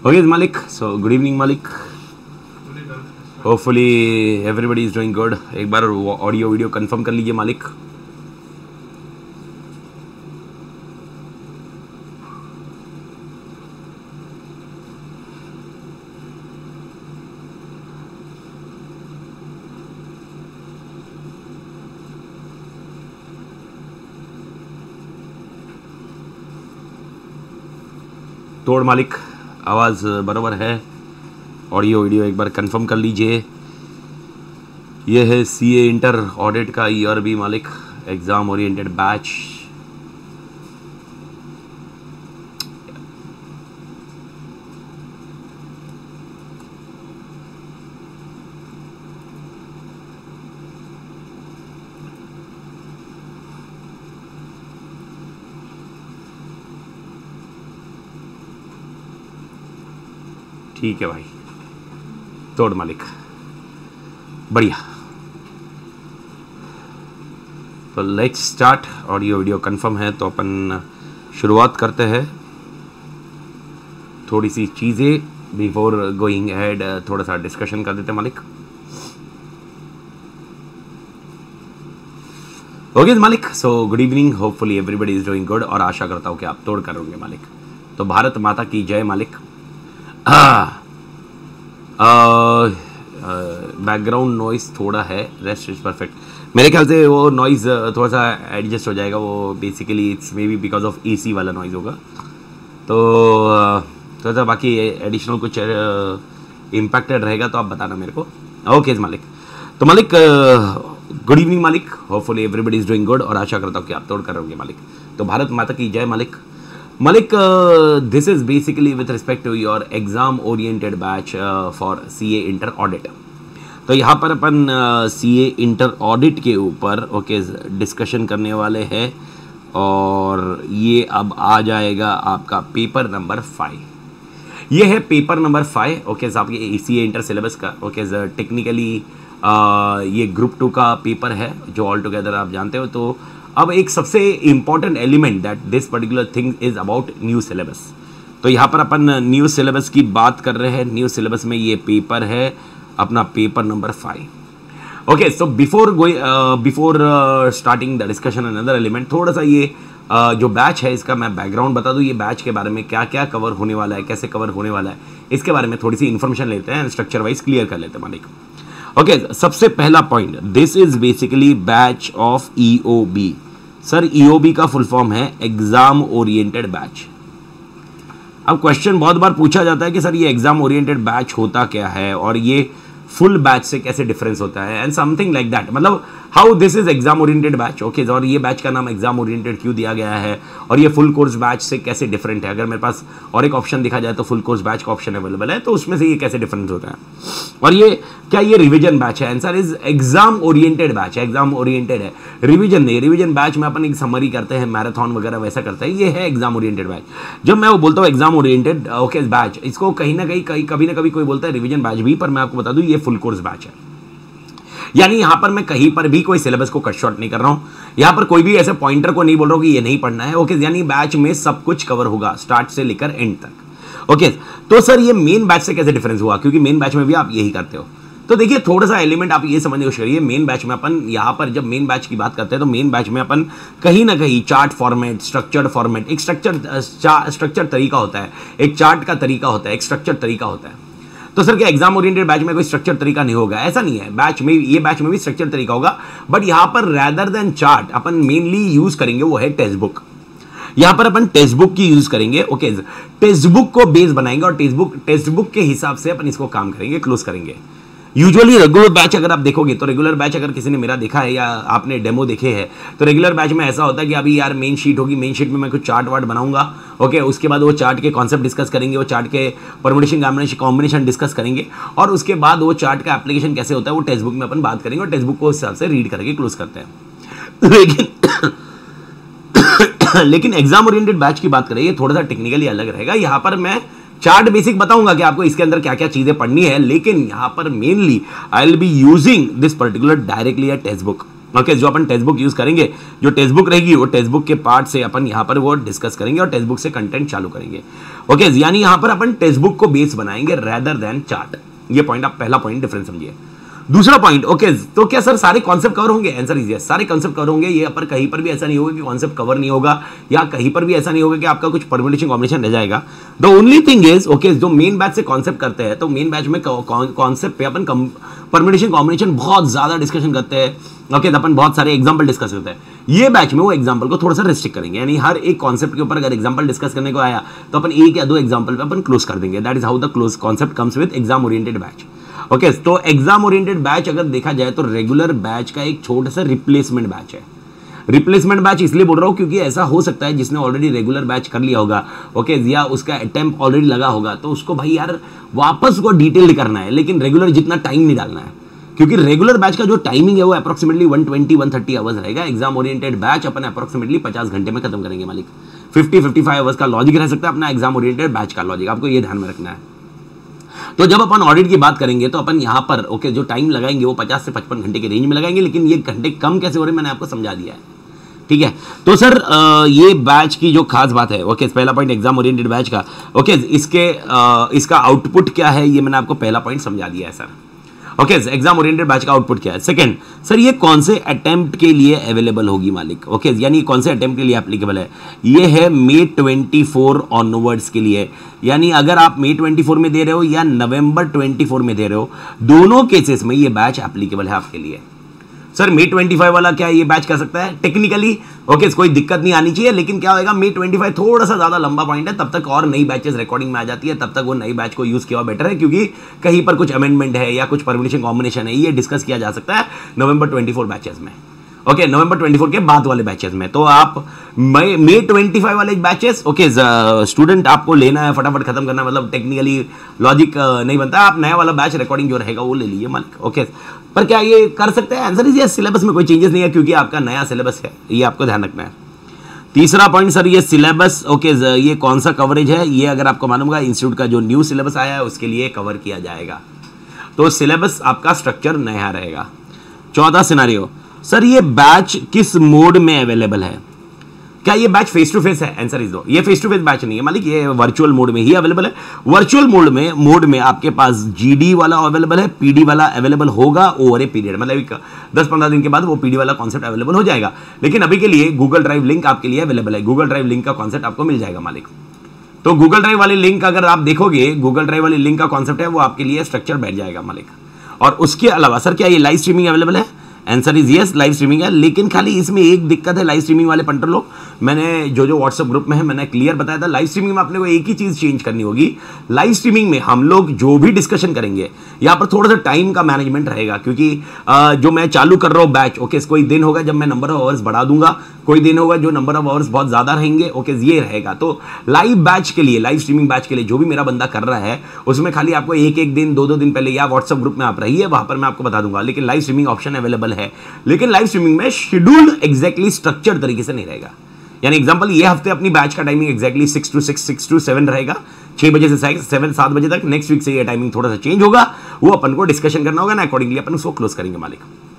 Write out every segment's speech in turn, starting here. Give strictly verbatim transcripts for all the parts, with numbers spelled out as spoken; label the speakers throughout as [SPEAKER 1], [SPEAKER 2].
[SPEAKER 1] Okay, Malik. So, good evening, Malik. Hopefully, everybody is doing good. एक बार audio video confirm कर लीजिए मालिक. तोड़ मालिक, आवाज़ बराबर है. ऑडियो वीडियो एक बार कंफर्म कर लीजिए. ये है सीए इंटर ऑडिट का ईयर भी मालिक, एग्ज़ाम ओरिएंटेड बैच. ठीक है भाई, तोड़ मालिक, बढ़िया. तो let's start. Audio video confirm है तो अपन शुरुआत करते हैं. थोड़ी सी चीज़ें बिफोर गोइंग अहेड, थोड़ा सा डिस्कशन कर देते हैं मालिक. ओके मालिक. So good evening, hopefully everybody is doing good. और आशा करता हूँ कि आप तोड़ कर होंगे मालिक. तो भारत माता की जय मालिक. बैकग्राउंड नॉइज़ थोड़ा है, रेस्ट इज़ परफेक्ट. मेरे ख्याल से वो नॉइज़ थोड़ा सा एडजस्ट हो जाएगा. वो basically it's may be because of AC वाला नॉइज़ होगा. तो थोड़ा सा बाकी एडिशनल कुछ इम्पैक्टेड रहेगा तो आप बताना मेरे को. ओके मालिक. तो मालिक, गुड इवनिंग मालिक. Hopefully everybody is doing good. और आशा करता हूँ कि आप तोड़ कर होंगे मालिक. तो भारत माता की जय मालिक. Malik, uh, this is basically with respect to your exam oriented batch uh, for C A Inter Audit. तो यहाँ पर अपन C A Inter Audit के ऊपर ओके डिस्कशन करने वाले हैं. और ये अब आ जाएगा आपका पेपर नंबर फाइव. ये है पेपर नंबर फाइव. ओके आपके C A Inter सिलेबस का. ओके टेक्निकली ये ग्रुप टू का पेपर है जो ऑल टुगेदर आप जानते हो. तो अब एक सबसे important element that this particular thing is about new syllabus. तो यहाँ पर अपन न्यू सिलेबस की बात कर रहे हैं. न्यू सिलेबस में ये पेपर है अपना paper number five. Okay so before going before starting the discussion another element, थोड़ा सा ये uh, जो बैच है इसका मैं बैकग्राउंड बता दूँ. ये बैच के बारे में क्या क्या कवर होने वाला है, कैसे कवर होने वाला है, इसके बारे में थोड़ी सी इन्फॉर्मेशन लेते हैं. स्ट्रक्चर वाइज क्लियर कर लेते हैं मालिक. ओके okay, सबसे पहला point, this is basically batch of E O B. Sir E O B का फुल फॉर्म है एग्जाम ओरिएंटेड बैच. अब क्वेश्चन बहुत बार पूछा जाता है कि सर ये एग्जाम ओरिएंटेड बैच होता क्या है और ये फुल बैच से कैसे डिफरेंस होता है एंड समथिंग लाइक दैट. मतलब how this is exam oriented batch. Okay और ये बैच का नाम एग्जाम ओरिएंटेड क्यों दिया गया है और ये फुल कोर्स बैच से कैसे डिफरेंट है. अगर मेरे पास और एक ऑप्शन दिखा जाए तो फुल कोर्स बैच का ऑप्शन अवेलेबल है, तो उसमें से ये कैसे डिफरेंस होता है. और ये क्या ये रिवीजन बैच है. Answer is exam oriented batch है. एग्जाम ओरिएंटेड है, रिवीजन नहीं. रिवीजन बैच में अपन एक समरी करते हैं, मैराथन वगैरह वैसा करते हैं. ये है एग्जाम ओरिएंटेड बैच. जब मैं वो बोलता हूँ एग्जाम ओरिएंटेड ओके बैच, इसको कहीं ना कहीं कहीं कभी ना कभी कोई बोलता है रिवीजन बैच भी, पर मैं आपको बता दूं ये फुल कोर्स बैच है. यानी यहां पर मैं कहीं पर भी कोई सिलेबस को कट शॉर्ट नहीं कर रहा हूं. यहां पर कोई भी ऐसे पॉइंटर को नहीं बोल रहा हूं कि ये नहीं पढ़ना है. ओके यानी बैच में सब कुछ कवर होगा स्टार्ट से लेकर एंड तक. ओके तो सर ये मेन बैच से कैसे डिफरेंस हुआ, क्योंकि मेन बैच में भी आप यही करते हो. तो देखिए थोड़ा सा एलिमेंट आप ये समझने की कोशिश करिए. मेन बैच में अपन यहाँ पर जब मेन बैच की बात करते हैं तो मेन बैच में अपन कहीं ना कहीं चार्ट फॉर्मेट, स्ट्रक्चर्ड फॉर्मेट, एक स्ट्रक्चर स्ट्रक्चर तरीका होता है, एक चार्ट का तरीका होता है, एक स्ट्रक्चर तरीका होता है. तो सर क्या एग्जाम ओरिएंटेड बैच में कोई स्ट्रक्चर तरीका नहीं होगा? ऐसा नहीं है. बैच में ये बैच में भी स्ट्रक्चर तरीका होगा, बट यहाँ पर रैदर देन चार्ट अपन मेनली यूज करेंगे वो है टेक्स्ट बुक. यहां पर अपन टेक्स्ट बुक की यूज करेंगे. ओके टेक्स्ट बुक को बेस बनाएंगे और टेक्स्ट बुक टेक्स्ट बुक के हिसाब से अपन इसको काम करेंगे, क्लोज करेंगे. यूजुअली रेगुलर बैच अगर आप देखोगे तो रेगुलर बैच अगर किसी ने मेरा देखा है या आपने डेमो देखे हैं तो रेगुलर बैच में ऐसा होता है कि अभी यार मेन शीट होगी, मेन शीट में मैं कुछ चार्ट वार्ट बनाऊंगा. ओके उसके बाद वो चार्ट के कॉन्सेप्ट डिस्कस करेंगे, वो चार्ट के परमुटेशन कॉम्बिनेशन डिस्कस करेंगे और उसके बाद वो चार्ट का एप्लीकेशन कैसे होता है वो टेक्स्ट बुक में अपन बात करेंगे और टेक्स्ट बुक को उस हिसाब से रीड करके क्लोज करते हैं. लेकिन लेकिन एग्जाम ओरिएंटेड बैच की बात करें ये थोड़ा सा टेक्निकली अलग रहेगा. यहां पर मैं चार्ट बेसिक बताऊंगा कि आपको इसके अंदर क्या क्या चीजें पढ़नी है, लेकिन यहां पर mainly I will be using this particular directly a textbook. Okay जो अपन टेक्स्ट बुक यूज करेंगे, जो टेक्स्ट बुक रहेगी वो टेक्स्ट बुक के पार्ट से अपन यहाँ पर वो डिस्कस करेंगे और टेक्स्ट बुक से कंटेंट चालू करेंगे। ओके यानी यहाँ पर अपन टेक्स्ट बुक को बेस बनाएंगे रेदर देन चार्ट। ये पॉइंट आप पहला पॉइंट डिफरेंस समझिए। दूसरा पॉइंट, ओके तो क्या सर सारे कॉन्सेप्ट कवर होंगे? आंसर इज यस, सारे कॉन्सेप्ट कवर होंगे। ये पर कहीं पर भी ऐसा नहीं होगा कि कॉन्सेप्ट कवर नहीं होगा, या कहीं पर भी ऐसा नहीं होगा कि आपका कुछ परम्यूटेशन कॉम्बिनेशन रह जाएगा। The only thing is okay जो मेन बैच से कॉन्सेप्ट करते हैं, तो मेन बैच में कॉन्सेप्ट पे अपन परम्यूटेशन कॉम्बिनेशन बहुत ज्यादा डिस्कशन करते हैं। ओके तो अपन बहुत सारे एग्जांपल डिस्कस करते हैं। ये बैच में वो एग्जांपल को थोड़ा सा रिस्ट्रिक्ट करेंगे, यानी हर एक कॉन्सेप्ट के ऊपर अगर एग्जांपल डिस्कस करने को आया तो अपन एक या दो एग्जांपल पे अपन क्लोज कर देंगे। That is how the close concept comes with exam oriented batch. Okay okay, तो एग्जाम ओरिएंटेड बैच अगर देखा जाए तो रेगुलर बैच का एक छोटा सा रिप्लेसमेंट बैच है। रिप्लेसमेंट बैच इसलिए बोल रहा हूं क्योंकि ऐसा हो सकता है जिसने ऑलरेडी रेगुलर बैच कर लिया होगा, ओके okay, या उसका अटेम्प्ट ऑलरेडी लगा होगा, तो उसको भाई यार वापस को डिटेल करना है, लेकिन रेगुलर जितना टाइम नहीं डालना है, क्योंकि रेगुलर बैच का जो टाइमिंग है वो approximately one twenty one thirty hours रहेगा। एग्जाम ओरिएंटेड बैच अपन अप्रोक्सीमेटली पचास घंटे में खत्म करेंगे मालिक। फिफ्टी फिफ्टी फाइव आवर्स का लॉजिक रह सकता है अपना एग्जाम ओरिएंटेड बैच का लॉजिक, आपको ये ध्यान में रखना है। तो जब अपन ऑडिट की बात करेंगे तो अपन यहां पर ओके जो टाइम लगाएंगे वो पचास से पचपन घंटे के रेंज में लगाएंगे, लेकिन ये घंटे कम कैसे हो रहे हैं मैंने आपको समझा दिया है, ठीक है। तो सर आ, ये बैच की जो खास बात है, ओके पहला पॉइंट एग्जाम ओरिएंटेड बैच का, ओके इसके आ, इसका आउटपुट क्या है ये मैंने आपको पहला पॉइंट समझा दिया है sir. Okay exam oriented batch का आउटपुट क्या है। सेकंड सर ये कौन से अटेम्प्ट के लिए अवेलेबल होगी मालिक, ओके यानी कौन से अटेम्प्ट के लिए एप्लीकेबल है। ये है मे ट्वेंटी फोर ऑनवर्ड्स के लिए, यानी अगर आप मे ट्वेंटी फोर में दे रहे हो या नवंबर ट्वेंटी फोर में दे रहे हो, दोनों केसेस में ये बैच एप्लीकेबल है आपके लिए। सर मे ट्वेंटी फाइव वाला क्या ये बैच कर सकता है? टेक्निकली ओके कोई दिक्कत नहीं आनी चाहिए, लेकिन क्या होगा मे ट्वेंटी फाइव थोड़ा सा ज्यादा लंबा पॉइंट है, तब तक और नई बैचेस रिकॉर्डिंग में आ जाती है, तब तक वो नई बैच को यूज किया बेटर है, क्योंकि कहीं पर कुछ अमेंडमेंट है या कुछ परम्यूटेशन कॉम्बिनेशन है, ये डिस्कस किया जा सकता है नवंबर ट्वेंटी फोर बैचेस में। ओके नवंबर ट्वेंटी फोर के बाद वाले बैचेस में। तो आप मई मे ट्वेंटी फाइव वाले बैचेस ओके स्टूडेंट आपको लेना है, फटाफट खत्म करना, मतलब टेक्निकली लॉजिक नहीं बनता, आप नया वाला बैच रिकॉर्डिंग जो रहेगा वो ले लीजिए मालिक। ओके पर क्या ये कर सकते हैं? आंसर इज यस, सिलेबस में कोई चेंजेस नहीं है क्योंकि आपका नया सिलेबस है, ये आपको ध्यान रखना है। तीसरा पॉइंट सर ये सिलेबस ओके ये कौन सा कवरेज है, ये अगर आपको मालूम होगा इंस्टीट्यूट का जो न्यू सिलेबस आया है उसके लिए कवर किया जाएगा, तो सिलेबस आपका स्ट्रक्चर नया रहेगा। चौथा सिनारियो सर ये बैच किस मोड में अवेलेबल है? क्या ये बैच फेस टू फेस है? आंसर इज नो, ये फेस टू फेस बैच नहीं है मालिक, ये वर्चुअल मोड में ही अवेलेबल है। वर्चुअल मोड में मोड में आपके पास जीडी वाला अवेलेबल है, पीडी वाला अवेलेबल होगा ओवर ए पीरियड, मतलब दस पंद्रह दिन के बाद वो पीडी वाला कॉन्सेप्ट अवेलेबल हो जाएगा, लेकिन अभी के लिए गूगल ड्राइव लिंक आपके लिए अवेलेबल है। गूगल ड्राइव लिंक का कॉन्सेप्ट आपको मिल जाएगा मालिक। तो गूगल ड्राइव वाली लिंक अगर आप देखोगे, गूगल ड्राइव वाली लिंक का कॉन्सेप्ट है वो आपके लिए स्ट्रक्चर बैठ जाएगा मालिक। और उसके अलावा सर क्या ये लाइव स्ट्रीमिंग अवेलेबल है? Answer is yes, live streaming है, लेकिन खाली इसमें एक दिक्कत है लाइव स्ट्रीमिंग वाले पंटर लोग, मैंने जो जो व्हाट्सएप ग्रुप में है मैंने क्लियर बताया था, लाइव स्ट्रीमिंग में अपने को एक ही चीज चेंज करनी होगी। लाइव स्ट्रीमिंग में हम लोग जो भी डिस्कशन करेंगे यहाँ पर थोड़ा सा टाइम का मैनेजमेंट रहेगा, क्योंकि आ, जो मैं चालू कर रहा हूँ बैच ओके कोई दिन होगा जब मैं नंबर ऑफ आवर्स बढ़ा दूंगा, कोई दिन होगा जो नंबर ऑफ आवर्स बहुत ज्यादा रहेंगे, ओके ये रहेगा। तो लाइव बैच के लिए, लाइव स्ट्रीमिंग बैच के लिए जो भी मेरा बंदा कर रहा है उसमें खाली आपको एक एक दिन दो दो दिन पहले या व्हाट्सएप ग्रुप में आप रहिए, वहां पर मैं आपको बता दूंगा, लेकिन लाइव स्ट्रीमिंग ऑप्शन अवेलेबल है, लेकिन लाइव स्ट्रीमिंग में शेड्यूल्ड एग्जैक्टली स्ट्रक्चर तरीके से नहीं रहेगा। यानी एग्जांपल ये हफ्ते अपनी बैच का timing exactly six to six six to seven रहेगा, छह बजे से सेवन सात बजे तक। नेक्स्ट वीक से ये टाइमिंग थोड़ा सा चेंज होगा, वो अपन को डिस्कशन करना होगा ना, अकॉर्डिंगली अपन उसको क्लोज करेंगे मालिक।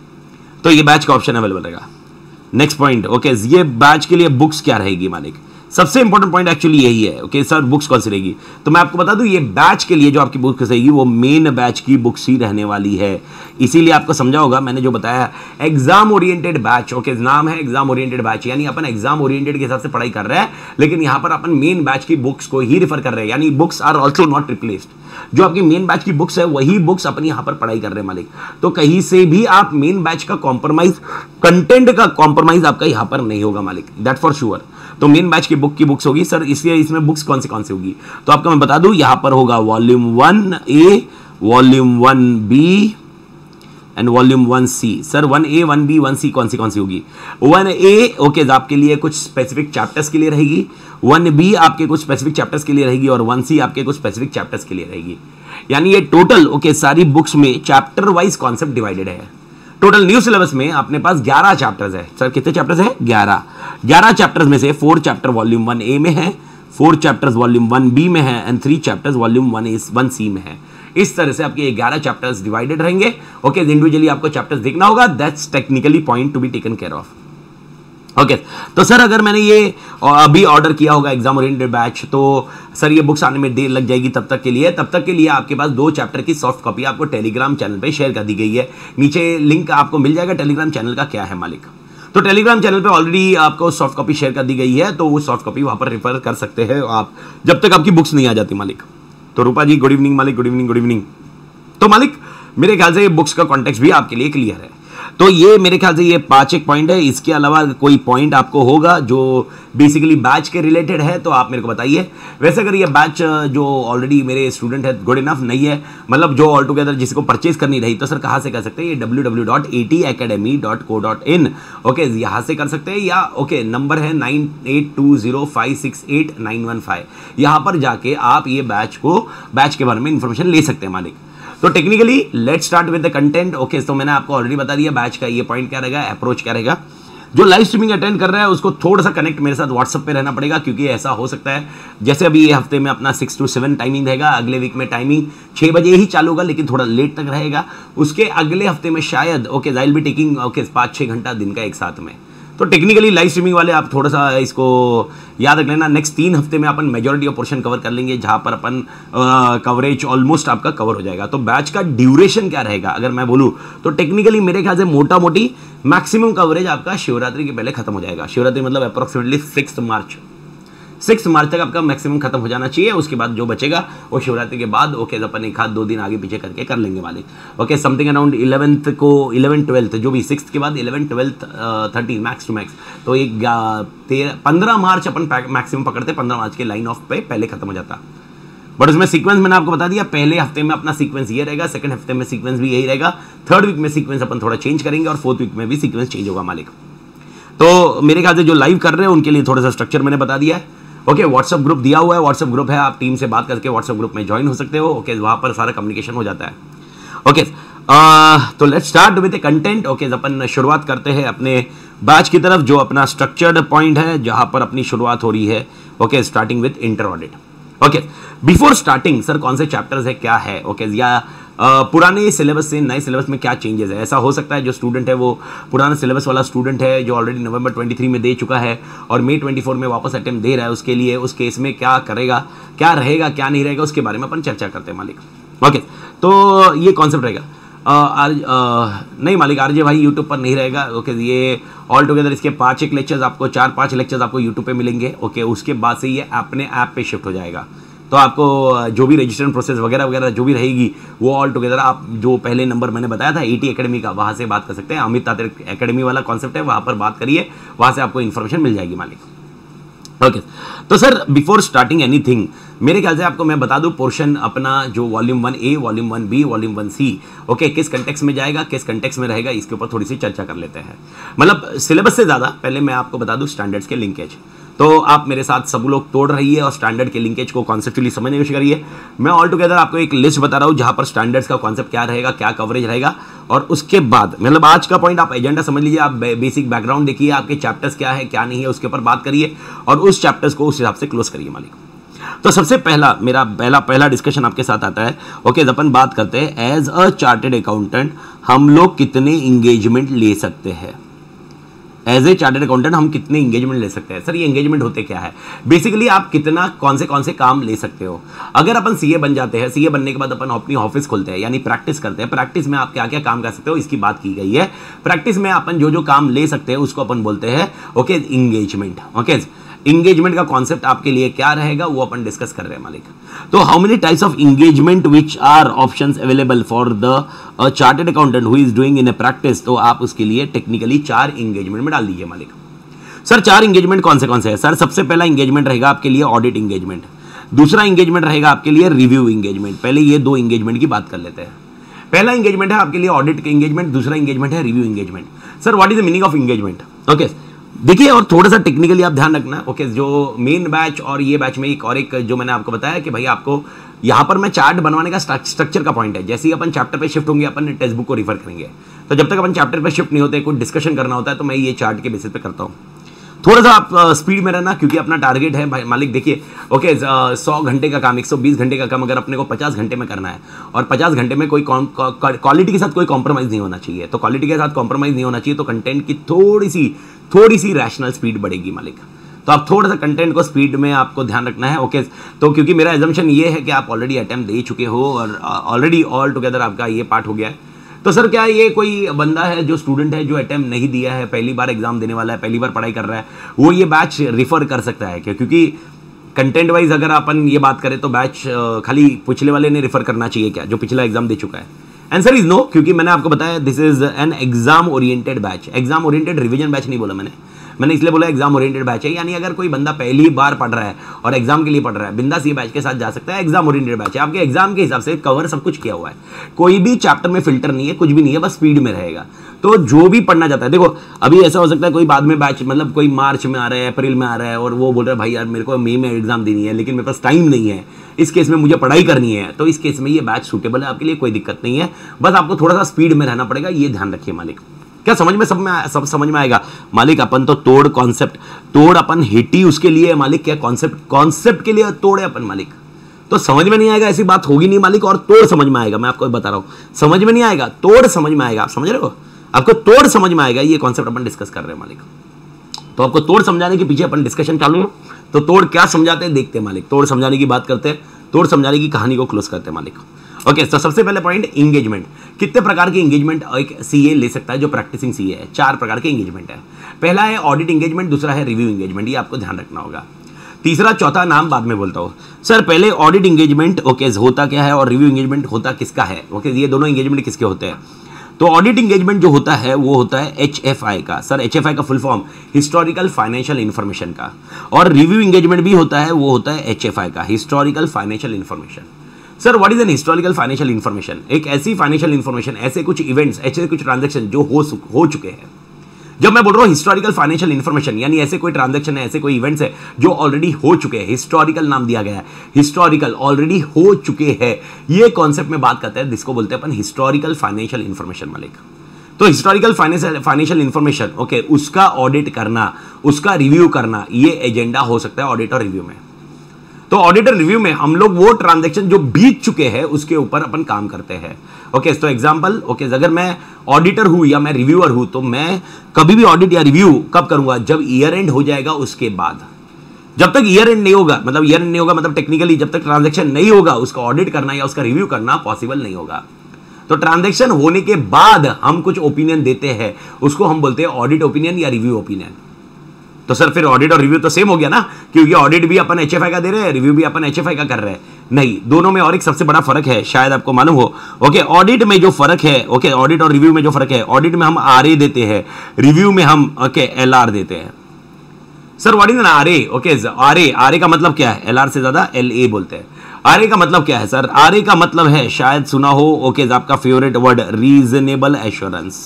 [SPEAKER 1] तो ये बैच का ऑप्शन अवेलेबल रहेगा। नेक्स्ट पॉइंट ओके ये बैच के लिए बुक्स क्या रहेगी मालिक? सबसे इंपॉर्टेंट पॉइंट एक्चुअली यही है। ओके सर बुक्स कौन सी रहेगी? तो मैं आपको बता दूं ये बैच के लिए जो आपकी बुक्स रहेगी वो मेन बैच की बुक्स ही रहने वाली है, इसीलिए आपको समझा होगा मैंने जो बताया एग्जाम ओरिएंटेड बैच। ओके नाम है एग्जाम ओरिएंटेड बैच, यानी अपन एग्जाम ओरिएंटेड के हिसाब से पढ़ाई कर रहे हैं, लेकिन यहां पर अपन मेन बैच की बुक्स को ही रिफर कर रहे हैं, यानी books are also not replaced. जो आपकी मेन बैच की बुक्स है वही बुक्स अपन यहां पर पढ़ाई कर रहे हैं मालिक। तो कहीं से भी आप मेन बैच का कॉम्प्रोमाइज, कंटेंट का कॉम्प्रोमाइज आपका यहां पर नहीं होगा मालिक, दैट फॉर श्योर। तो मेन बैच की बुक की बुक्स होगी सर, इसलिए इसमें बुक्स कौन सी कौन सी होगी तो आपको मैं बता दूं, यहां पर होगा volume one A, volume one B and volume one C. Sir one A one B one C कौन सी कौन सी होगी? वन ए ओके आपके लिए कुछ स्पेसिफिक चैप्टर्स के लिए रहेगी, वन बी आपके कुछ स्पेसिफिक चैप्टर्स के लिए रहेगी, और वन सी आपके कुछ स्पेसिफिक चैप्टर्स के लिए रहेगी। यानी ये टोटल ओके सारी बुक्स में चैप्टर वाइज कॉन्सेप्ट डिवाइडेड है। टोटल न्यू सिलेबस में अपने पास ग्यारह चैप्टर्स है। सर कितने चैप्टर्स है? ग्यारह। ग्यारह चैप्टर्स में से four chapter volume one A में है, four chapters volume one B में है, and three chapters volume one A one C में है। इस तरह से आपके ग्यारह चैप्टर्स डिवाइडेड रहेंगे। ओके, इंडिविजुअली आपको चैप्टर्स देखना होगा, that's technically point to be taken care of. Okay okay, तो सर अगर मैंने ये अभी ऑर्डर किया होगा एग्जाम ओरिएंटेड बैच, तो सर ये बुक्स आने में देर लग जाएगी तब तक के लिए तब तक के लिए आपके पास दो चैप्टर की सॉफ्ट कॉपी आपको टेलीग्राम चैनल पे शेयर कर दी गई है। नीचे लिंक आपको मिल जाएगा। टेलीग्राम चैनल का क्या है मालिक, तो टेलीग्राम चैनल पे ऑलरेडी आपको सॉफ्ट कॉपी शेयर कर दी गई है, तो वो सॉफ्ट कॉपी वहां पर रेफर कर सकते हैं आप जब तक आपकी बुक्स नहीं आ जाती मालिक। तो रूपा जी गुड इवनिंग मालिक, गुड इवनिंग गुड इवनिंग। तो मालिक मेरे ख्याल से ये बुक्स का कॉन्टेक्स्ट भी आपके लिए क्लियर है। तो ये मेरे ख्याल से ये पांच एक पॉइंट है। इसके अलावा कोई पॉइंट आपको होगा जो बेसिकली बैच के रिलेटेड है तो आप मेरे को बताइए। वैसे अगर ये बैच जो ऑलरेडी मेरे स्टूडेंट है गुड इनफ नहीं है, मतलब जो ऑल टुगेदर जिसको परचेज करनी रही, तो सर कहाँ से कर सकते हैं? ये W W W dot A T academy dot co dot in okay, यहाँ से कर सकते हैं, या ओके नंबर है nine eight two zero five six eight nine one five. यहाँ पर जाके आप ये बैच को बैच के बारे में इंफॉर्मेशन ले सकते हैं मालिक। तो technically let's start with the content. Okay, तो मैंने आपको ऑलरेडी बता दिया बैच का ये पॉइंट क्या रहेगा, अप्रोच क्या रहेगा। जो लाइव स्ट्रीमिंग अटेंड कर रहा है उसको थोड़ा सा कनेक्ट मेरे साथ व्हाट्सएप पे रहना पड़ेगा, क्योंकि ऐसा हो सकता है जैसे अभी ये हफ्ते में अपना सिक्स टू सेवन टाइमिंग रहेगा, अगले वीक में टाइमिंग छः बजे ही चालू होगा लेकिन थोड़ा लेट तक रहेगा। उसके अगले हफ्ते में शायद okay I will be taking okay पाँच छः घंटा दिन का एक साथ में। तो टेक्निकली लाइव स्ट्रीमिंग वाले आप थोड़ा सा इसको याद रख लेना। नेक्स्ट तीन हफ्ते में अपन मेजॉरिटी ऑफ पोर्शन कवर कर लेंगे, जहां पर अपन कवरेज ऑलमोस्ट आपका कवर हो जाएगा। तो बैच का ड्यूरेशन क्या रहेगा अगर मैं बोलूं तो टेक्निकली मेरे ख्याल से मोटा मोटी मैक्सिमम कवरेज आपका शिवरात्रि के पहले खत्म हो जाएगा। शिवरात्रि मतलब approximately six March six March तक आपका मैक्सिमम खत्म हो जाना चाहिए। उसके बाद जो बचेगा वो शिवरात्रि के बाद ओके अपन एक हाथ दो दिन आगे पीछे करके कर लेंगे मालिक। ओके, समथिंग अराउंड इलेवेंथ को इलेवन ट्वेल्थ जो भी सिक्स के बाद eleven twelfth thirteen max to max, तो एक तेरह पंद्रह मार्च अपन मैक्सिमम पकड़ते, पंद्रह मार्च के लाइन ऑफ पे पहले खत्म हो जाता। बट उसमें सीक्वेंस मैंने आपको बता दिया, पहले हफ्ते में अपना सीक्वेंस ये रहेगा, सेकंड हफ्ते में सीक्वेंस भी यही रहेगा, थर्ड वीक में सीक्वेंस अपन थोड़ा चेंज करेंगे और फोर्थ वीक में भी सीक्वेंस चेंज होगा मालिक। तो मेरे ख्याल से जो लाइव कर रहे हैं उनके लिए थोड़ा सा स्ट्रक्चर मैंने बता दिया है। ओके, व्हाट्सअप ग्रुप दिया हुआ है, व्हाट्सअप ग्रुप है, आप टीम से बात करके व्हाट्सअप ग्रुप में ज्वाइन हो सकते हो। ओके, वहां पर सारा कम्युनिकेशन हो जाता है। ओके, तो let's start with the content. Okay, अपन शुरुआत करते हैं अपने बैच की तरफ, जो अपना स्ट्रक्चर्ड पॉइंट है जहां पर अपनी शुरुआत हो रही है। Okay, starting with inter audit. Okay, before starting sir कौन से चैप्टर्स है क्या है, ओके okay, या Uh, पुराने सिलेबस से नए सिलेबस में क्या चेंजेस है। ऐसा हो सकता है जो स्टूडेंट है वो पुराना सिलेबस वाला स्टूडेंट है जो ऑलरेडी नवंबर तेईस में दे चुका है और मई चौबीस में वापस अटेम्प्ट दे रहा है, उसके लिए उस केस में क्या करेगा, क्या रहेगा क्या नहीं रहेगा, उसके बारे में अपन चर्चा करते हैं मालिक। ओके, तो ये कॉन्सेप्ट रहेगा। uh, आर, uh, नहीं मालिक, आरजे भाई यूट्यूब पर नहीं रहेगा। ओके, ये ऑल टुगेदर इसके पाँच एक लेक्चर्स आपको चार पाँच लेक्चर्स आपको यूट्यूब पे मिलेंगे। ओके, उसके बाद से ये अपने ऐप पे शिफ्ट हो जाएगा। तो आपको जो भी रजिस्ट्रेशन प्रोसेस वगैरह वगैरह जो भी रहेगी वो ऑल टुगेदर आप जो पहले नंबर मैंने बताया था एटी एकेडमी का, वहाँ से बात कर सकते हैं। अमित तातर एकेडमी वाला कॉन्सेप्ट है, वहाँ पर बात करिए, वहाँ से आपको इन्फॉर्मेशन मिल जाएगी मालिक। ओके, तो सर बिफोर स्टार्टिंग एनीथिंग मेरे ख्याल से आपको मैं बता दूं पोर्शन अपना जो volume one A, volume one B, volume one C, okay किस कंटेक्स में जाएगा, किस कंटेक्स में रहेगा, इसके ऊपर थोड़ी सी चर्चा कर लेते हैं। मतलब सिलेबस से ज़्यादा पहले मैं आपको बता दूं स्टैंडर्ड्स के लिंकेज। तो आप मेरे साथ सब लोग तोड़ रही है और स्टैंडर्ड के लिंकेज को कॉन्सेप्चुअली समझने की कोशिश करिए। मैं ऑल टुगेदर आपको एक लिस्ट बता रहा हूँ जहाँ पर स्टैंडर्ड्स का कॉन्सेप्ट क्या रहेगा, क्या कवरेज रहेगा, और उसके बाद मतलब आज का पॉइंट आप एजेंडा समझ लीजिए, आप बेसिक बैकग्राउंड देखिए, आपके चैप्टर्स क्या है क्या नहीं है उसके ऊपर बात करिए और उस चैप्टर्स को उस हिसाब से क्लोज करिए मालिक। तो सबसे पहला मेरा पहला पहला डिस्कशन आपके साथ आता है। ओके, अपन बात करते हैं एज अ चार्टेड अकाउंटेंट हम लोग कितने इंगेजमेंट ले सकते हैं। एज ए चार्टेड अकाउंटेंट हम कितने इंगेजमेंट ले सकते हैं। सर ये इंगेजमेंट होते क्या है? बेसिकली आप कितना कौन से कौन से काम ले सकते हो। अगर अपन सीए बन जाते हैं, सीए बनने के बाद अपन अपनी ऑफिस खोलते हैं यानी प्रैक्टिस करते हैं, प्रैक्टिस में आप क्या क्या काम कर सकते हो इसकी बात की गई है। प्रैक्टिस में अपन जो जो काम ले सकते हैं उसको अपन बोलते हैं ओके इंगेजमेंट। ओके, इंगेजमेंट का कॉन्सेप्ट आपके लिए क्या रहेगा वो अपन डिस्कस कर रहे हैं मालिक। तो how many types of engagement which are options available for the chartered accountant who is doing in a practice, तो आप उसके लिए टेक्निकली चार इंगेजमेंट में डाल दीजिए मालिक। सर चार इंगेजमेंट कौन से कौन से है? सर सबसे पहला इंगेजमेंट रहेगा आपके लिए ऑडिट इंगेजमेंट, दूसरा इंगेजमेंट रहेगा आपके लिए रिव्यू इंगेजमेंट। पहले ये दो इंगेजमेंट की बात कर लेते हैं। पहला इंगेजमेंट है आपके लिए ऑडिट का इंगेजमेंट, दूसरा इंगेजमेंट है review engagement. Sir what is the meaning of engagement? Okay देखिए, और थोड़ा सा टेक्निकली आप ध्यान रखना। ओके okay, जो मेन बैच और ये बैच में एक और एक जो मैंने आपको बताया कि भाई आपको यहाँ पर मैं चार्ट बनवाने का स्ट्रक्चर का पॉइंट है। जैसे ही अपन चैप्टर पे शिफ्ट होंगे अपन टेक्स्ट बुक को रिफर करेंगे, तो जब तक अपन चैप्टर पे शिफ्ट नहीं होते कुछ डिस्कशन करना होता है तो मैं ये चार्ट के बेसिस पे करता हूँ। थोड़ा सा आप स्पीड में रहना, क्योंकि अपना टारगेट है भाई मालिक। देखिए ओके, सौ घंटे का काम, एक सौ बीस घंटे का काम अगर अपने को पचास घंटे में करना है, और पचास घंटे में कोई क्वालिटी के साथ कोई कॉम्प्रोमाइज़ नहीं होना चाहिए, तो क्वालिटी के साथ कॉम्प्रोमाइज़ नहीं होना चाहिए, तो कंटेंट की थोड़ी सी थोड़ी सी रैशनल स्पीड बढ़ेगी मालिक। तो आप थोड़ा सा कंटेंट को स्पीड में आपको ध्यान रखना है। ओके, तो क्योंकि मेरा एजम्पशन ये है कि आप ऑलरेडी अटेम्प्ट दे चुके हो और ऑलरेडी ऑल टुगेदर आपका ये पार्ट हो गया है। तो सर क्या ये कोई बंदा है जो स्टूडेंट है, जो अटेम्प्ट नहीं दिया है, पहली बार एग्जाम देने वाला है, पहली बार पढ़ाई कर रहा है, वो ये बैच रिफर कर सकता है क्या? क्योंकि कंटेंट वाइज अगर अपन ये बात करें तो बैच खाली पिछले वाले ने रिफर करना चाहिए क्या, जो पिछला एग्जाम दे चुका है? आंसर इज नो, क्योंकि मैंने आपको बताया this is an exam oriented batch. Exam oriented revision batch नहीं बोला मैंने, मैंने इसलिए बोला एग्जाम ओरिएंटेड बैच है। यानी अगर कोई बंदा पहली बार पढ़ रहा है और एग्जाम के लिए पढ़ रहा है, बिंदास ये बैच के साथ जा सकता है। एग्जाम ओरिएंटेड बैच है, आपके एग्जाम के हिसाब से कवर सब कुछ किया हुआ है, कोई भी चैप्टर में फिल्टर नहीं है, कुछ भी नहीं है, बस स्पीड में रहेगा। तो जो भी पढ़ना चाहता है, देखो अभी ऐसा हो सकता है कोई बाद में बैच, मतलब कोई मार्च में आ रहा है, अप्रैल में आ रहा है, और वो बोल रहा है भाई यार मेरे को मई में एग्जाम देनी है लेकिन मेरे पास टाइम नहीं है, इस केस में मुझे पढ़ाई करनी है, तो इस केस में ये बैच सूटेबल है आपके लिए, कोई दिक्कत नहीं है। बस आपको थोड़ा सा स्पीड में रहना पड़ेगा, ये ध्यान रखिए मालिक। क्या समझ में सब में सब समझ में आएगा मालिक? अपन तो तोड़ कॉन्सेप्ट, तोड़ अपन हिटी उसके लिए मालिक, क्या कॉन्सेप्ट कॉन्सेप्ट के लिए तोड़े अपन मालिक। तो समझ में नहीं आएगा ऐसी बात होगी नहीं मालिक, और तोड़ समझ में आएगा। मैं आपको बता रहा हूं, समझ में नहीं आएगा, तोड़ समझ में आएगा। आप समझ रहे हो? आपको तोड़ समझ में आएगा, ये कॉन्सेप्ट अपन डिस्कस कर रहे हैं मालिक। तो आपको तोड़ समझाने के पीछे अपन डिस्कशन चालू है, तो तोड़ क्या समझाते हैं देखते हैं मालिक। तोड़ समझाने की बात करते हैं, तोड़ समझाने की कहानी को क्लोज करते हैं मालिक। ओके okay, तो सबसे पहले पॉइंट इंगेजमेंट। कितने प्रकार के इंगेजमेंट एक सीए ले सकता है जो प्रैक्टिसिंग सीए है? चार प्रकार के इंगेजमेंट है। पहला है ऑडिट इंगेजमेंट, दूसरा है रिव्यू इंगेजमेंट, ये आपको ध्यान रखना होगा। तीसरा चौथा नाम बाद में बोलता हूँ। सर पहले ऑडिट इंगेजमेंट ओके होता क्या है और रिव्यू इंगेजमेंट होता किसका है? ओके okay, ये दोनों इंगेजमेंट किसके होते हैं? तो ऑडिट इंगेजमेंट जो होता है वो होता है एच एफ आई का। सर एच एफ आई का full form historical financial information का। और रिव्यू इंगेजमेंट भी होता है, वो होता है एच एफ आई का, historical financial information. Sir what is an historical financial information? एक ऐसी फाइनेंशियल इंफॉर्मेशन, ऐसे कुछ इवेंट्स, ऐसे कुछ ट्रांजैक्शन जो हो हो चुके हैं। जब मैं बोल रहा हूं हिस्टोरिकल फाइनेंशियल इंफॉर्मेशन, यानी ऐसे कोई ट्रांजैक्शन है, ऐसे कोई इवेंट्स है जो ऑलरेडी हो चुके हैं, हिस्टोरिकल नाम दिया गया है, हिस्टोरिकल ऑलरेडी हो चुके हैं, ये कॉन्सेप्ट में बात करते हैं, जिसको बोलते हैं अपन हिस्टोरिकल फाइनेंशियल इंफॉर्मेशन मालिक। तो historical financial financial information okay, उसका ऑडिट करना, उसका रिव्यू करना, ये एजेंडा हो सकता है ऑडिट और रिव्यू में। तो ऑडिट और रिव्यू में हम लोग वो ट्रांजैक्शन जो बीत चुके हैं उसके ऊपर अपन काम करते हैं। ओके तो एग्जांपल ओके, अगर मैं ऑडिटर हूं या मैं रिव्यूअर हूं, तो मैं कभी भी ऑडिट या रिव्यू कब करूंगा? जब ईयर एंड हो जाएगा उसके बाद। जब तक ईयर एंड नहीं होगा, मतलब ईयर एंड नहीं होगा मतलब टेक्निकली जब तक ट्रांजैक्शन नहीं होगा, उसका ऑडिट करना या उसका रिव्यू करना पॉसिबल नहीं होगा। तो ट्रांजैक्शन होने के बाद हम कुछ ओपिनियन देते हैं, उसको हम बोलते हैं ऑडिट ओपिनियन या रिव्यू ओपिनियन। तो सर फिर ऑडिट और रिव्यू तो सेम हो गया ना, क्योंकि ऑडिट भी अपन एचएफआई का दे रहे हैं, रिव्यू भी अपन एचएफआई का कर रहे हैं। नहीं, दोनों में और एक सबसे बड़ा फर्क है, शायद आपको मालूम हो। ओके ऑडिट में जो फर्क है, ओके ऑडिट और रिव्यू में जो फर्क है, ऑडिट में हम आरए देते हैं, रिव्यू में हम ओके एलआर देते हैं। Sir what is an RA? Okay RA, RA का मतलब क्या है? एलआर से ज्यादा एलए बोलते हैं। आरए का मतलब क्या है सर? आरए का मतलब है, शायद सुना हो, ओके आपका favourite word reasonable assurance.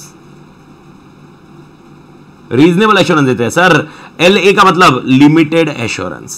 [SPEAKER 1] Reasonable assurance देते हैं सर। एल ए का मतलब लिमिटेड एश्योरेंस।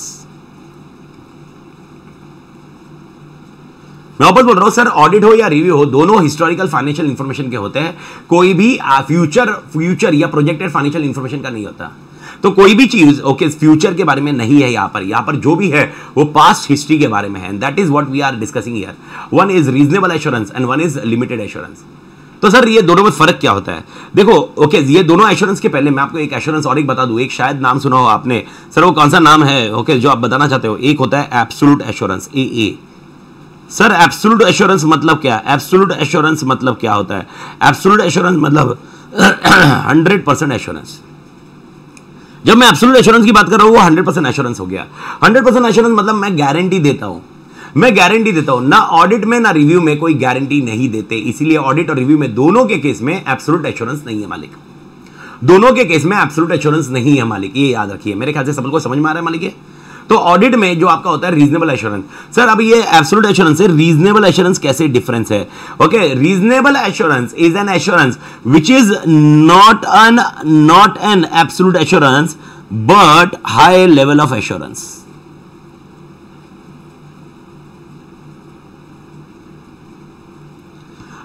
[SPEAKER 1] मैं वापस बोल रहा हूं सर, ऑडिट हो या रिव्यू हो, दोनों हिस्टोरिकल फाइनेंशियल इंफॉर्मेशन के होते हैं, कोई भी फ्यूचर फ्यूचर या प्रोजेक्टेड फाइनेंशियल इंफॉर्मेशन का नहीं होता। तो कोई भी चीज ओके फ्यूचर के बारे में नहीं है यहां पर, यहां पर जो भी है वो पास्ट हिस्ट्री के बारे में है। That is what we are discussing here. One is reasonable assurance and one is limited assurance. तो सर ये दोनों में फर्क क्या होता है? देखो ओके ये दोनों एश्योरेंस के पहले मैं आपको एक एश्योरेंस और एक बता दूं, एक शायद नाम सुना हो आपने। सर वो कौन सा नाम है ओके जो आप बताना चाहते हो? एक होता है absolute assurance, a a. Sir absolute assurance मतलब क्या? एब्सोल्यूट एश्योरेंस मतलब क्या होता है? एब्सोल्यूट एश्योरेंस मतलब हंड्रेड परसेंट एश्योरेंस। जब मैं एब्सोल्यूट एश्योरेंस की बात कर रहा हूं वो हंड्रेड परसेंट एश्योरेंस हो गया। हंड्रेड परसेंट एश्योरेंस मतलब मैं गारंटी देता हूं, मैं गारंटी देता हूं। ना ऑडिट में ना रिव्यू में कोई गारंटी नहीं देते, इसीलिए ऑडिट और रिव्यू में दोनों के केस में एब्सोल्यूट एश्योरेंस नहीं है मालिक। दोनों के केस में एब्सोल्यूट एश्योरेंस नहीं है मालिक, ये याद रखिए। मेरे ख्याल से सबको समझ में आ रहा है मालिक ये। तो ऑडिट में जो आपका होता है रीजनेबल एश्योरेंस। सर अब ये एब्सोल्यूट एश्योरेंस से रीजनेबल एश्योरेंस कैसे डिफरेंस है? Okay reasonable assurance is an assurance which is not an not an absolute assurance but high level of assurance.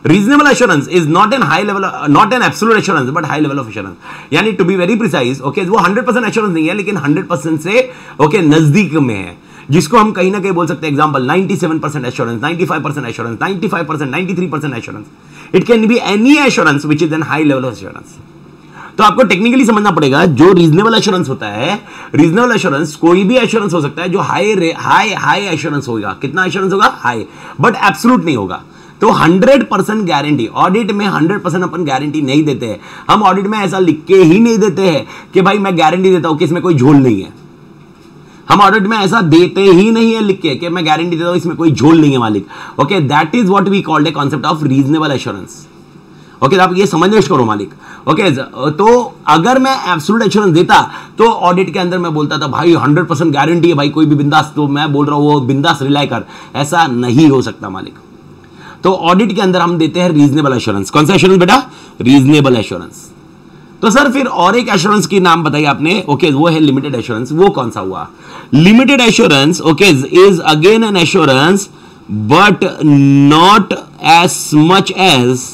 [SPEAKER 1] Reasonable assurance is not an high level, not an absolute assurance but high level of assurance. यानी to be very precise, okay, वो hundred percent assurance नहीं है लेकिन hundred percent से okay okay, नजदीक में है, जिसको हम कहीं ना कहीं बोल सकते हैं example ninety seven percent assurance, ninety five percent assurance, ninety five percent, ninety three percent assurance. It can be any assurance which is an high level of assurance. तो आपको टेक्निकली समझना पड़ेगा, जो रीजनेबल एश्योरेंस होता है, reasonable assurance कोई भी assurance हो सकता है जो हाई हाई हाई एश्योरेंस होगा। कितना एश्योरेंस होगा? हाई, बट एब्सोल्यूट नहीं होगा। तो हंड्रेड परसेंट गारंटी, ऑडिट में हंड्रेड परसेंट अपन गारंटी नहीं देते हैं। हम ऑडिट में ऐसा लिख के ही नहीं देते हैं कि भाई मैं गारंटी देता हूं कि इसमें कोई झोल नहीं है। हम ऑडिट में ऐसा देते ही नहीं है लिख के कि मैं गारंटी देता हूं इसमें कोई झोल नहीं है मालिक। Okay, that is what we called a concept of reasonable assurance. Okay okay, आप ये समझने करो मालिक। ओके okay, तो अगर मैं एब्सोल्यूट एश्योरेंस देता तो ऑडिट के अंदर मैं बोलता था भाई हंड्रेड परसेंट गारंटी है भाई, कोई भी बिंदास, तो मैं बोल रहा हूं वो बिंदास रिलाई कर, ऐसा नहीं हो सकता मालिक। तो ऑडिट के अंदर हम देते हैं रीजनेबल एश्योरेंस। कौन सा एश्योरेंस बेटा? Reasonable assurance. तो सर फिर और एक एश्योरेंस की नाम बताइए आपने। ओके okay, वो है लिमिटेड एश्योरेंस। वो कौन सा हुआ? Limited assurance okay is again an assurance but not as much as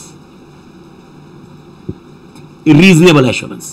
[SPEAKER 1] reasonable assurance.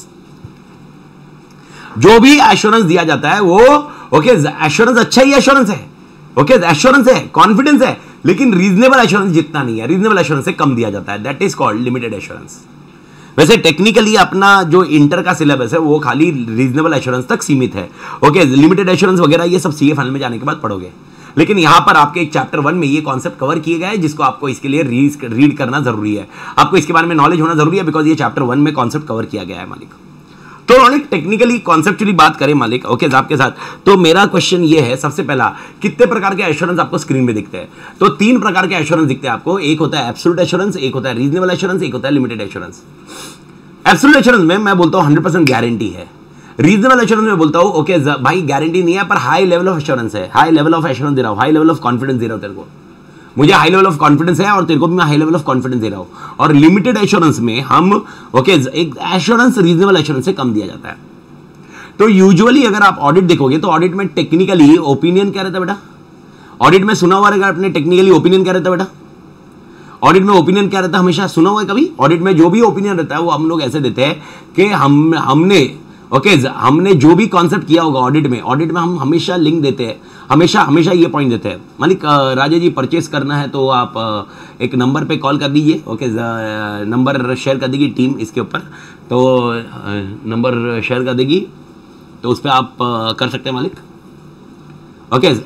[SPEAKER 1] जो भी एश्योरेंस दिया जाता है वो ओके एश्योरेंस अच्छा ही एश्योरेंस है, ओके एश्योरेंस है, कॉन्फिडेंस है, लेकिन रीजनेबल एश्योरेंस जितना नहीं है, रीजनेबल एश्योरेंस से कम दिया जाता है। That is called limited assurance. वैसे टेक्निकली अपना जो इंटर का सिलेबस है वो खाली रीजनेबल एश्योरेंस तक सीमित है। ओके, लिमिटेड एश्योरेंस वगैरह ये सब सीए फाइनल में जाने के बाद पढ़ोगे, लेकिन यहां पर आपके एक चैप्टर वन में ये कॉन्सेप्ट कवर किए गए हैं जिसको आपको इसके लिए रीड करना जरूरी है। आपको इसके बारे में नॉलेज होना जरूरी है बिकॉज ये चैप्टर वन में कॉन्सेप्ट कवर किया गया है मालिक। तो मालिक टेक्निकली कॉन्सेप्चुअली बात करें मालिक ओके okay, आपके साथ, तो मेरा क्वेश्चन ये है सबसे पहला, कितने प्रकार के एश्योरेंस आपको स्क्रीन में दिखते हैं? तो तीन प्रकार के एश्योरेंस दिखते हैं आपको। एक होता है एब्सोल्यूट एश्योरेंस, एक होता है रीजनेबल एश्योरेंस, एक होता है लिमिटेड एश्योरेंस। एब्सोल्यूट एश्योरेंस में मैं बोलता हूं हंड्रेड परसेंट गारंटी है। रीजनेबल एश्योरेंस में बोलता हूं ओके okay, भाई गारंटी नहीं है पर हाई लेवल ऑफ एश्योरेंस है, हाई लेवल ऑफ एश्योरेंस दे रहा हूं, हाई लेवल ऑफ कॉन्फिडेंस दे रहा हूं तेरे को, मुझे हाई लेवल ऑफ कॉन्फिडेंस है और तेरे को भी मैं हाई लेवल ऑफ कॉन्फिडेंस दे रहा हूं। और लिमिटेड एश्योरेंस में हम ओके okay, एक एश्योरेंस रीजनेबल एश्योरेंस से कम दिया जाता है। तो यूजुअली अगर आप ऑडिट देखोगे तो ऑडिट में टेक्निकली ओपिनियन क्या रहता है बेटा? ऑडिट में सुना हुआ रहेगा आपने, टेक्निकली ओपिनियन क्या रहता है बेटा? ऑडिट में ओपिनियन क्या रहता है? हमेशा सुना हुआ है कभी? ऑडिट में जो भी ओपिनियन रहता है वो हम लोग ऐसे देते हैं कि हम हमने ओके okay, हमने जो भी कॉन्सेप्ट किया होगा ऑडिट में, ऑडिट में हम हमेशा लिंक देते हैं, हमेशा हमेशा ये पॉइंट देते हैं मालिक राजा जी परचेस करना है तो आप एक नंबर पे कॉल कर दीजिए। ओके okay, नंबर शेयर कर देगी टीम इसके ऊपर, तो नंबर शेयर कर देगी तो उस पर आप कर सकते हैं मालिक। ओके okay,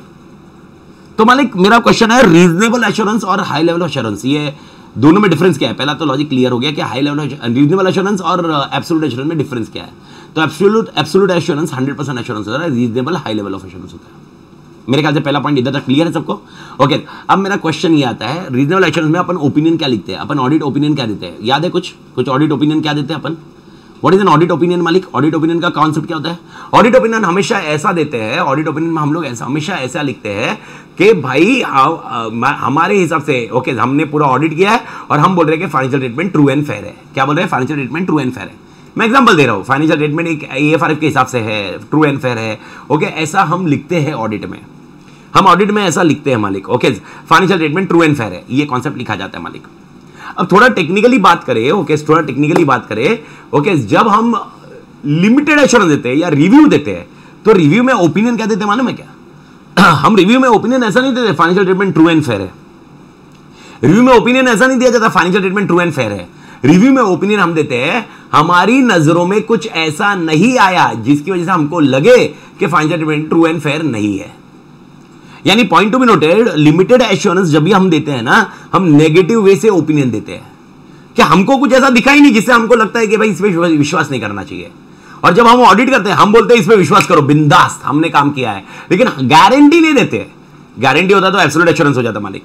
[SPEAKER 1] तो मालिक मेरा क्वेश्चन है रीजनेबल एश्योरेंस और हाई लेवल ऑफ एश्योरेंस, ये दोनों में डिफरेंस क्या है? पहला तो लॉजिक क्लियर हो गया कि हाई लेवल रीजनेबल एश्योरेंस और एब्सोल्यूट एश्योरेंस में डिफरेंस क्या है। तो absolute absolute assurance hundred percent assurance होता है, reasonable high level of assurance होता है। मेरे ख्याल से पहला पॉइंट इधर तक क्लियर है सबको। ओके okay, अब मेरा क्वेश्चन ये आता है रीजनेबल एश्योरेंस में अपन ओपिनियन क्या लिखते हैं? अपन ऑडिट ओपिनियन क्या देते हैं? याद है कुछ कुछ ऑडिट ओपिनियन क्या देते हैं अपन? What is an audit opinion मालिक? ऑडिट ओपिनियन का कॉन्सेप्ट क्या होता है? ऑडिट ओपिनियन हमेशा ऐसा देते हैं, ऑडिट ओपिनियन में हम लोग ऐसा हमेशा ऐसा लिखते हैं कि भाई आ, आ, हमारे हिसाब से ओके okay, हमने पूरा ऑडिट किया है और हम बोल रहे हैं कि financial statement true and fair है। क्या बोल रहे हैं? Financial statement true and fair है। मैं एग्जांपल दे रहा हूं, फाइनेंशियल स्टेटमेंट एक एएफआरएफ के हिसाब से है, ट्रू एंड फेयर है। ओके okay, ऐसा हम लिखते हैं ऑडिट में, हम ऑडिट में ऐसा लिखते हैं मालिक। Okay financial statement true and fair है, ये कॉन्सेप्ट लिखा जाता है मालिक। अब थोड़ा टेक्निकली बात करें ओके okay, थोड़ा टेक्निकली बात करें ओके okay, जब हम लिमिटेड एश्योरेंस देते हैं या रिव्यू देते हैं तो रिव्यू में ओपिनियन क्या देते हैं मालूम है क्या? हम रिव्यू में ओपिनियन ऐसा नहीं देते financial statement true and fair है। रिव्यू में ओपिनियन ऐसा नहीं दिया जाता financial statement true and fair है। रिव्यू में ओपिनियन हम देते हैं हमारी नजरों में कुछ ऐसा नहीं आया जिसकी वजह से हमको लगे कि financial statement true and fair नहीं है। यानी point to be noted, limited assurance जब भी हम देते हैं ना, हम नेगेटिव वे से ओपिनियन देते हैं कि हमको कुछ ऐसा दिखा ही नहीं जिससे हमको लगता है कि भाई इस पे विश्वास नहीं करना चाहिए। और जब हम ऑडिट करते हैं हम बोलते हैं इस पे विश्वास करो, बिंदास हमने काम किया है, लेकिन गारंटी नहीं देते। गारंटी होता तो एब्सोल्यूट एश्योरेंस हो जाता मालिक।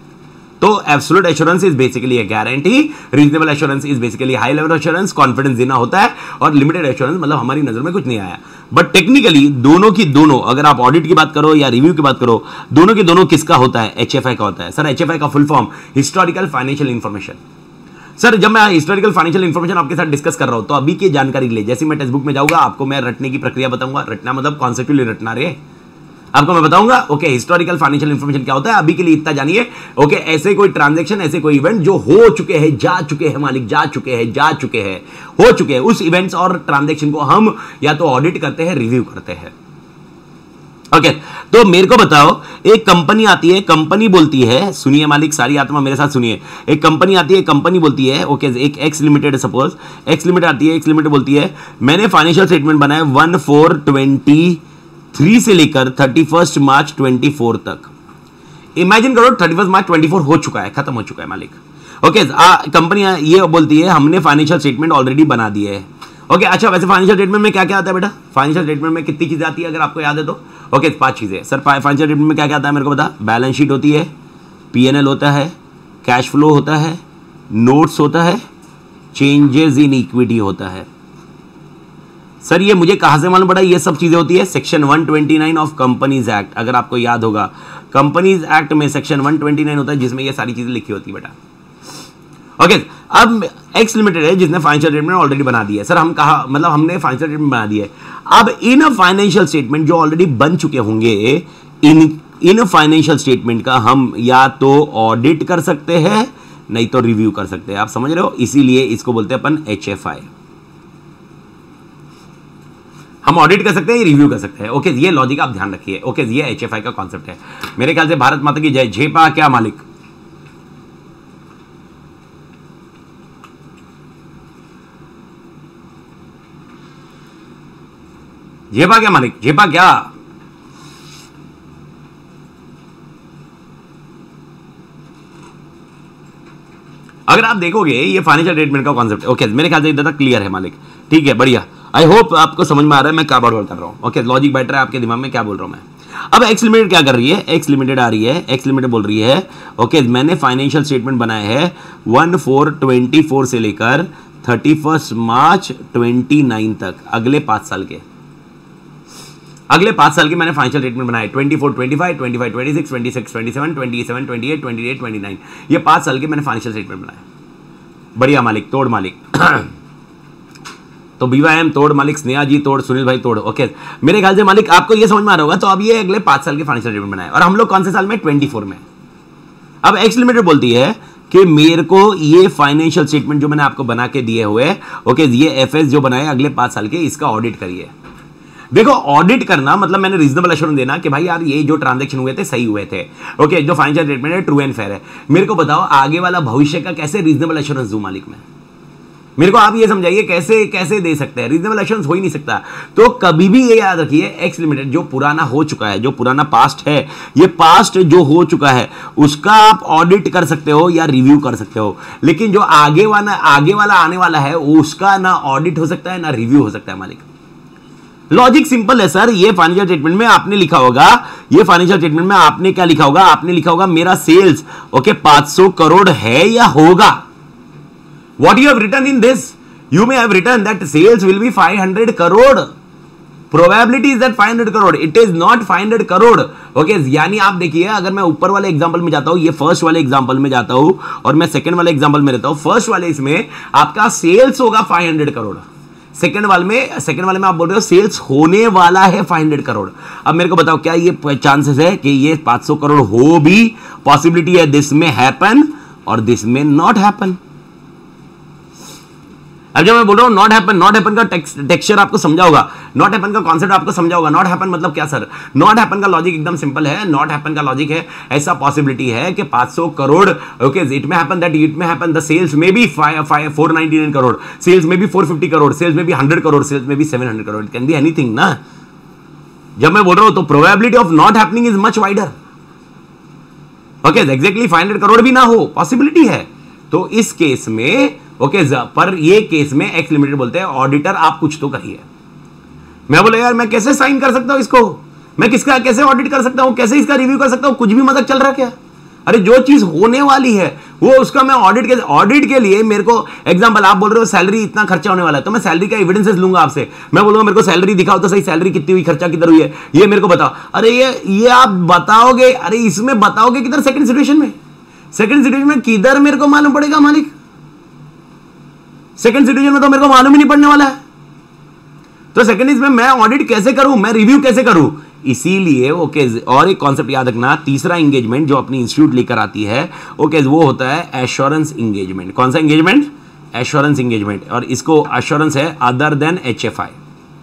[SPEAKER 1] तो absolute assurance is basically a guarantee, reasonable assurance is basically high level assurance, confidence देना होता है, और लिमिटेड एश्योरेंस मतलब हमारी नजर में कुछ नहीं आया। बट टेक्निकली दोनों की दोनों, अगर आप ऑडिट की बात करो या रिव्यू की बात करो, दोनों की दोनों किसका होता है? एचएफआई का होता है। सर एचएफआई का full form historical financial information. Sir जब मैं हिस्टोरिकल फाइनेंशियल इंफॉर्मेशन आपके साथ डिस्कस कर रहा हूं तो अभी की जानकारी ले, जैसे मैं टेक्स्ट बुक में जाऊंगा आपको मैं रटने की प्रक्रिया बताऊंगा। रटना मतलब कॉन्सेप्चुअली रटना रे, आपको मैं बताऊंगा। ओके, हिस्टोरिकल फाइनेंशियल इंफॉर्मेशन क्या होता है, अभी के लिए इतना जानिए। ओके, ऐसे कोई ट्रांजैक्शन, ऐसे कोई इवेंट जो हो चुके हैं, जा चुके हैं मालिक, जा चुके हैं, जा चुके हैं, हो चुके हैं, उस इवेंट्स और ट्रांजैक्शन को हम या तो ऑडिट करते हैं, रिव्यू करते हैं। ओके, तो मेरे को बताओ, एक कंपनी आती है, कंपनी बोलती है, सुनिए मालिक, सारी आत्मा मेरे साथ सुनिए। एक कंपनी आती है, कंपनी बोलती है, ओके, एक X limited, suppose X limited आती है, एक्स लिमिटेड बोलती है मैंने फाइनेंशियल स्टेटमेंट बनाया वन फोर ट्वेंटी थ्री से लेकर thirty first March twenty four तक। इमेजिन करो thirty first March twenty four हो चुका है, खत्म हो चुका है मालिक। ओके, कंपनी ये बोलती है हमने फाइनेंशियल स्टेटमेंट ऑलरेडी बना दिए है। ओके, अच्छा वैसे फाइनेंशियल स्टेटमेंट में क्या क्या आता है बेटा? फाइनेंशियल स्टेटमेंट में कितनी चीजें आती है अगर आपको याद है तो? ओके, पांच चीजें। सर फाइनेंशियल स्टेटमेंट में क्या क्या आता है मेरे को बता। बैलेंस शीट होती है, पीएनएल होता है, कैश फ्लो होता है, नोट्स होता है, चेंजेस इन इक्विटी होता है। सर ये मुझे कहां से मालूम पड़ा ये सब चीजें होती है? Section one twenty nine of companies act, अगर आपको याद होगा कंपनीज एक्ट में सेक्शन वन ट्वेंटी नाइन होता है जिसमें ये सारी चीजें लिखी होती है बेटा। ओके, अब एक्स लिमिटेड है जिसने फाइनेंशियल स्टेटमेंट ऑलरेडी बना दिया है। सर हम कहा मतलब हमने फाइनेंशियल स्टेटमेंट बना दिया है। अब इन फाइनेंशियल स्टेटमेंट जो ऑलरेडी बन चुके होंगे, इन इन फाइनेंशियल स्टेटमेंट का हम या तो ऑडिट कर सकते हैं, नहीं तो रिव्यू कर सकते हैं। आप समझ रहे हो? इसीलिए इसको बोलते हैं अपन एच एफ आई। हम ऑडिट कर सकते हैं, रिव्यू कर सकते हैं। ओके, ये लॉजिक आप ध्यान रखिए। ओके, ये एच एफ आई का कॉन्सेप्ट है। मेरे ख्याल से भारत माता की जय। झेपा क्या मालिक? झेपा क्या मालिक? झेपा क्या? अगर आप देखोगे ये फाइनेंशियल स्टेटमेंट का कॉन्सेप्ट, ओके मेरे ख्याल से इधर तक क्लियर है मालिक। ठीक है, बढ़िया। आई होप आपको समझ में आ रहा है मैं क्या बात कर रहा हूं। ओके, लॉजिक बैठ रहा है आपके दिमाग में, क्या बोल रहा हूं मैं। अब एक्स लिमिटेड क्या कर रही है? एक्स लिमिटेड आ रही है, एक्स लिमिटेड बोल रही है ओके मैंने फाइनेंशियल स्टेटमेंट बनाए हैं वन फोर ट्वेंटी फोर से लेकर thirty first March twenty nine तक, अगले पांच साल के अगले पांच साल के मैंने फाइनेंशियल स्टेटमेंट बनाए। Twenty four twenty five twenty five twenty six twenty six twenty seven twenty seven twenty eight twenty eight twenty nine, ये पांच साल के मैंने फाइनेंशियल स्टेटमेंट बनाए। बढ़िया मालिक, तोड़ मालिक। तो बीवाईएम तोड़ मालिक, स्नेहा जी तोड़, सुनील भाई तोड़। ओके, मेरे ख्याल से मालिक आपको ये समझ में आ रहा होगा। तो अब ये अगले पांच साल के फाइनेंशियल स्टेटमेंट बनाए और हम लोग कौन से साल में? ट्वेंटी फोर में। अब एक्स लिमिटेड बोलती है कि मेरे को ये फाइनेंशियल स्टेटमेंट जो मैंने आपको बना के दिए हुए, ओके ये एफएस जो बनाए अगले पांच साल के, इसका ऑडिट करिए। देखो, ऑडिट करना मतलब मैंने रीजनेबल एश्योरेंस देना कि भाई यार ये जो ट्रांजैक्शन हुए थे सही हुए थे। ओके, जो फाइनेंशियल स्टेटमेंट है ट्रू एंड फेयर है। मेरे को बताओ आगे वाला भविष्य का कैसे रीजनेबल एश्योरेंस दूं मालिक में? मेरे को आप ये समझाइए कैसे कैसे दे सकते हैं? रीजनेबल एश्योरेंस हो ही नहीं सकता। तो कभी भी ये याद रखिए, एक्स लिमिटेड जो पुराना हो चुका है, जो पुराना पास्ट है, ये पास्ट जो हो चुका है उसका आप ऑडिट कर सकते हो या रिव्यू कर सकते हो, लेकिन जो आगे वाला आगे वाला आने वाला है उसका ना ऑडिट हो सकता है ना रिव्यू हो सकता है मालिक। लॉजिक सिंपल है सर। ये फाइनेंशियल स्टेटमेंट में आपने लिखा होगा, ये फाइनेंशियल स्टेटमेट में आपने क्या लिखा होगा? आपने लिखा होगा मेरा सेल्स ओके पांच सौ करोड़ है या होगा। What you have written in this? You may have written that sales will be five hundred crore. Probability is that five hundred crore. It is not five hundred crore. Okay, यानी आप देखिए, अगर मैं ऊपर वाले एग्जांपल में जाता हूं, ये फर्स्ट वाले एग्जांपल में जाता हूं और मैं सेकंड वाले एग्जांपल में रहता हूं। फर्स्ट वाले इसमें आपका सेल्स होगा पाँच सौ करोड़, सेकंड वाले में सेकंड वाले में आप बोल रहे हो सेल्स होने वाला है पाँच सौ करोड़। अब मेरे को बताओ क्या ये चांसेस है कि ये पाँच सौ करोड़ हो भी? पॉसिबिलिटी है दिस में हैपन और दिस में नॉट हैपन। अब जब मैं बोल रहा हूं नॉट हैपन, नॉट हैपन का टेक्सचर आपको समझा होगा, नॉट हैपन का कॉन्सेप्ट आपको समझा होगा। नॉट हैपन मतलब क्या सर? नॉट हैपन का लॉजिक एकदम सिंपल है। नॉट हैपन का लॉजिक है ऐसा पॉसिबिलिटी है कि पाँच सौ crore okay it may happen that it may happen the sales may be four ninety nine crore, sales में भी फोर फिफ्टी करोड़, सेल्स में भी हंड्रेड करोड़, सेल्स में भी seven hundred crore, it can be anything ना। जब मैं बोल रहा हूं तो probability of not happening is much wider. Okay, exactly five hundred crore भी ना हो, पॉसिबिलिटी है। तो इस केस में ओके okay, पर ये केस में एक्स लिमिटेड बोलते हैं ऑडिटर आप कुछ तो करिए। मैं बोले यार मैं कैसे साइन कर सकता हूं इसको? मैं किसका कैसे ऑडिट कर सकता हूं? कैसे इसका रिव्यू कर सकता हूं? कुछ भी मजाक चल रहा क्या? अरे जो चीज होने वाली है वो उसका मैं ऑडिट के ऑडिट के लिए मेरे को एग्जांपल आप बोल रहे हो सैलरी इतना खर्चा होने वाला है, तो मैं सैलरी का एविडेंसेस लूंगा आपसे। मैं बोलूंगा मेरे को सैलरी दिखाओ तो सही, सैलरी कितनी हुई, खर्चा किधर हुई है, ये मेरे को बताओ। अरे ये ये आप बताओगे? अरे इसमें बताओगे किधर? सेकंड सिचुएशन में। सेकंड सिचुएशन में किधर मेरे को मालूम पड़ेगा मालिक? सेकंड सिचुएशन में तो मेरे को मालूम ही नहीं पड़ने वाला है। तो सेकंड इसमें मैं ऑडिट कैसे करूं, मैं रिव्यू कैसे करूं? इसीलिए ओके और एक कॉन्सेप्ट याद रखना, तीसरा एंगेजमेंट जो अपनी इंस्टीट्यूट लेकर आती है ओके वो होता है एश्योरेंस एंगेजमेंट। कौन सा एंगेजमेंट? Assurance engagement. और इसको एश्योरेंस है other than H F I,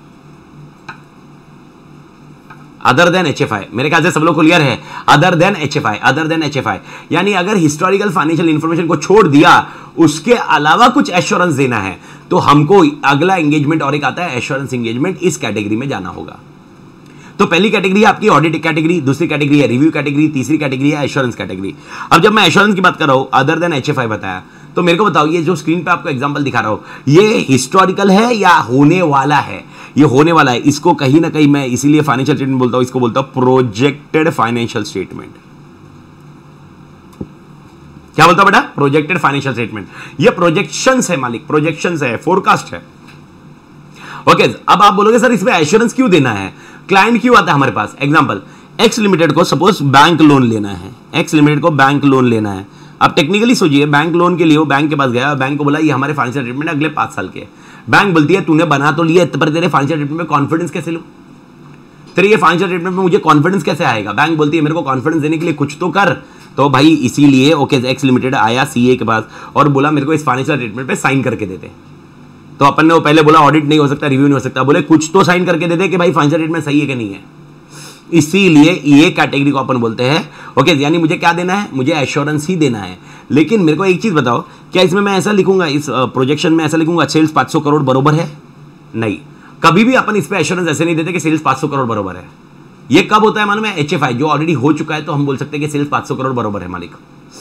[SPEAKER 1] other than H F I. मेरे ख्याल से सब लोग क्लियर है, other than H F I, other than H F I यानी अगर हिस्टोरिकल फाइनेंशियल इंफॉर्मेशन को छोड़ दिया, उसके अलावा कुछ एश्योरेंस देना है तो हमको अगला एंगेजमेंट और एक आता है एश्योरेंस एंगेजमेंट, इस कैटेगरी में जाना होगा। तो पहली कैटेगरी है आपकी ऑडिट कैटेगरी, दूसरी कैटेगरी है रिव्यू कैटेगरी, तीसरी कैटेगरी है एश्योरेंस कैटेगरी। अब जब मैं एश्योरेंस की बात कर रहा हूं, other than H F I बताया, तो मेरे को बताओ ये जो स्क्रीन पे आपको एग्जांपल दिखा रहा हूं ये हिस्टोरिकल है या होने वाला है? ये होने वाला है। इसको कहीं ना कहीं मैं इसीलिए फाइनेंशियल स्टेटमेंट बोलता हूं, इसको बोलता हूं प्रोजेक्टेड फाइनेंशियल स्टेटमेंट। क्या बोलता हूं बेटा? Projected financial statement. ये प्रोजेक्शंस है मालिक, प्रोजेक्शंस है, फोरकास्ट है। ओके okay, अब आप बोलोगे सर इसमें एश्योरेंस क्यों देना है, क्लाइंट क्यों आता है हमारे पास? एग्जांपल, एक्स लिमिटेड को सपोज बैंक लोन लेना है, एक्स लिमिटेड को बैंक लोन लेना है। अब टेक्निकली सोचिए, बैंक लोन के लिए वो बैंक के पास गया, बैंक को बोला ये हमारे फाइनेंशियल स्टेटमेंट अगले पांच साल के। बैंक बोलती है तूने बना तो लिया, पर तेरे फाइनेंशियल स्टेटमेंट में कॉन्फिडेंस कैसे लूं? तेरे ये फाइनेंशियल स्टेटमेंट में मुझे कॉन्फिडेंस कैसे आएगा? बैंक बोलती है मेरे को कॉन्फिडेंस देने के लिए कुछ तो कर। तो भाई इसीलिए ओके एक्स लिमिटेड आया सीए के पास और बोला मेरे को इस फाइनेंशियल स्टेटमेंट पे साइन करके दे दे। तो अपन ने वो पहले बोला ऑडिट नहीं हो सकता, रिव्यू नहीं हो सकता, बोले कुछ तो साइन करके दे दे कि भाई फाइनेंशियल स्टेटमेंट सही है कि नहीं है। इसीलिए ये कैटेगरी को अपन बोलते हैं ओके okay, यानी मुझे क्या देना है? मुझे एश्योरेंस ही देना है। लेकिन मेरे को एक चीज बताओ, क्या इसमें मैं ऐसा लिखूंगा, इस प्रोजेक्शन में ऐसा लिखूंगा सेल्स पाँच सौ करोड़ बरोबर है? नहीं, कभी भी अपन इस पे एश्योरेंस ऐसे नहीं देते कि सेल्स पाँच सौ करोड़ बरोबर है। ये कब होता है मालूम है? एच एफ आई जो ऑलरेडी हो चुका है तो हम बोल सकते हैं कि सेल्स पाँच सौ करोड़ बरोबर है मालिक।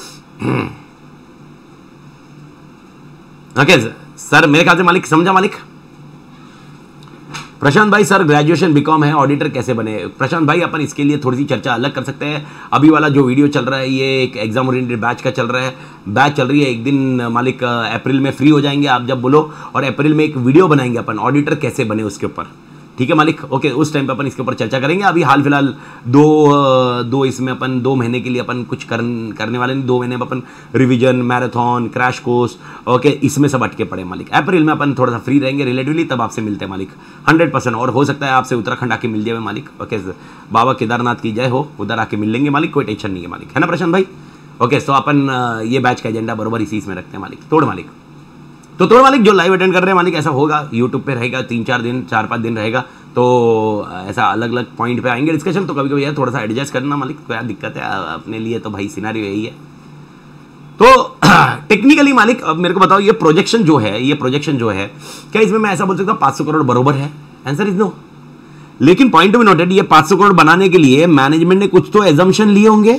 [SPEAKER 1] ओके सर, मेरे ख्याल से मालिक समझा मालिक? प्रशांत भाई सर ग्रेजुएशन बीकॉम है, ऑडिटर कैसे बने? प्रशांत भाई अपन इसके लिए थोड़ी सी चर्चा अलग कर सकते हैं। अभी वाला जो वीडियो चल रहा है ये एक एग्जाम ओरिएंटेड बैच का चल रहा है, बैच चल रही है। एक दिन मालिक अप्रैल में फ्री हो जाएंगे आप जब बोलो, और अप्रैल में एक वीडियो बनाएंगे अपन ऑडिटर कैसे बने उसके ऊपर। ठीक है मालिक? ओके, उस टाइम पे अपन इसके ऊपर चर्चा करेंगे। अभी हाल फिलहाल दो दो इसमें अपन दो महीने के लिए अपन कुछ कर, करने वाले नहीं। दो महीने में अपन revision, marathon, crash course okay इसमें सब अटके पड़े मालिक। अप्रैल में अपन थोड़ा सा फ्री रहेंगे रिलेटिवली, तब आपसे मिलते हैं मालिक हंड्रेड परसेंट। और हो सकता है आपसे उत्तराखंड आके मिल जाए मालिक। ओके, बाबा केदारनाथ की जय हो, उधर आके मिल लेंगे मालिक, कोई टेंशन नहीं है मालिक, है ना प्रशांत भाई? ओके, तो अपन ये बैच का एजेंडा बरोबर इसी में रखते हैं मालिक। तोड़ मालिक, तो तोड़ मालिक जो लाइव अटेंड कर रहे हैं मालिक, ऐसा होगा यूट्यूब पे रहेगा, तीन चार दिन चार पाँच दिन रहेगा, तो ऐसा अलग अलग पॉइंट पे आएंगे डिस्कशन। तो कभी कभी यार थोड़ा सा एडजस्ट करना मालिक, क्या दिक्कत है अपने लिए? तो भाई सिनारियो यही है। तो टेक्निकली मालिक अब मेरे को बताओ, ये प्रोजेक्शन जो है, ये प्रोजेक्शन जो है, क्या इसमें मैं ऐसा बोल सकता हूँ पाँच सौ करोड़ बरोबर है? Answer is no. लेकिन पॉइंट टू बी नोटेड, ये पाँच सौ करोड़ बनाने के लिए मैनेजमेंट ने कुछ तो एजम्पशन लिए होंगे।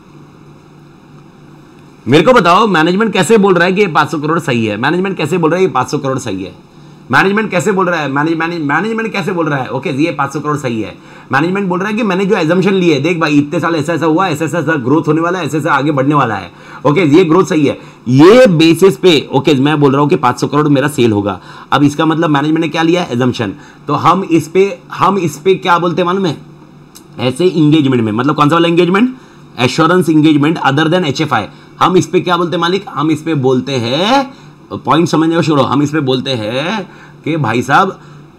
[SPEAKER 1] मेरे को बताओ मैनेजमेंट कैसे बोल रहा है कि ये पाँच सौ करोड़ सही है? मैनेजमेंट कैसे बोल रहा है ये पाँच सौ करोड़ सही है? मैनेजमेंट कैसे बोल रहा है? मैनेजमेंट कैसे बोल रहा है ओके ये पाँच सौ करोड़ सही है? मैनेजमेंट बोल रहा है कि मैंने जो एजम्पशन लिए, देख भाई इतने साल ऐसा ऐसा हुआ, ऐसा ऐसा ग्रोथ होने वाला है, ऐसे ऐसे आगे बढ़ने वाला है, ओके ये ग्रोथ सही है। ये बेसिस पे ओके मैं बोल रहा हूं कि पाँच सौ करोड़ मेरा सेल होगा। अब इसका मतलब मैनेजमेंट ने क्या लिया? एजम्पशन। तो हम इस पे हम इस पे क्या बोलते हैं मालूम है? ऐसे इंगेजमेंट में, मतलब कौन सा वाला engagement? Assurance engagement other than H F I. हम इस पे क्या बोलते हैं मालिक? हम इस पे बोलते हैं, पॉइंट समझने को छोड़ो, हम इस पे बोलते हैं कि भाई साहब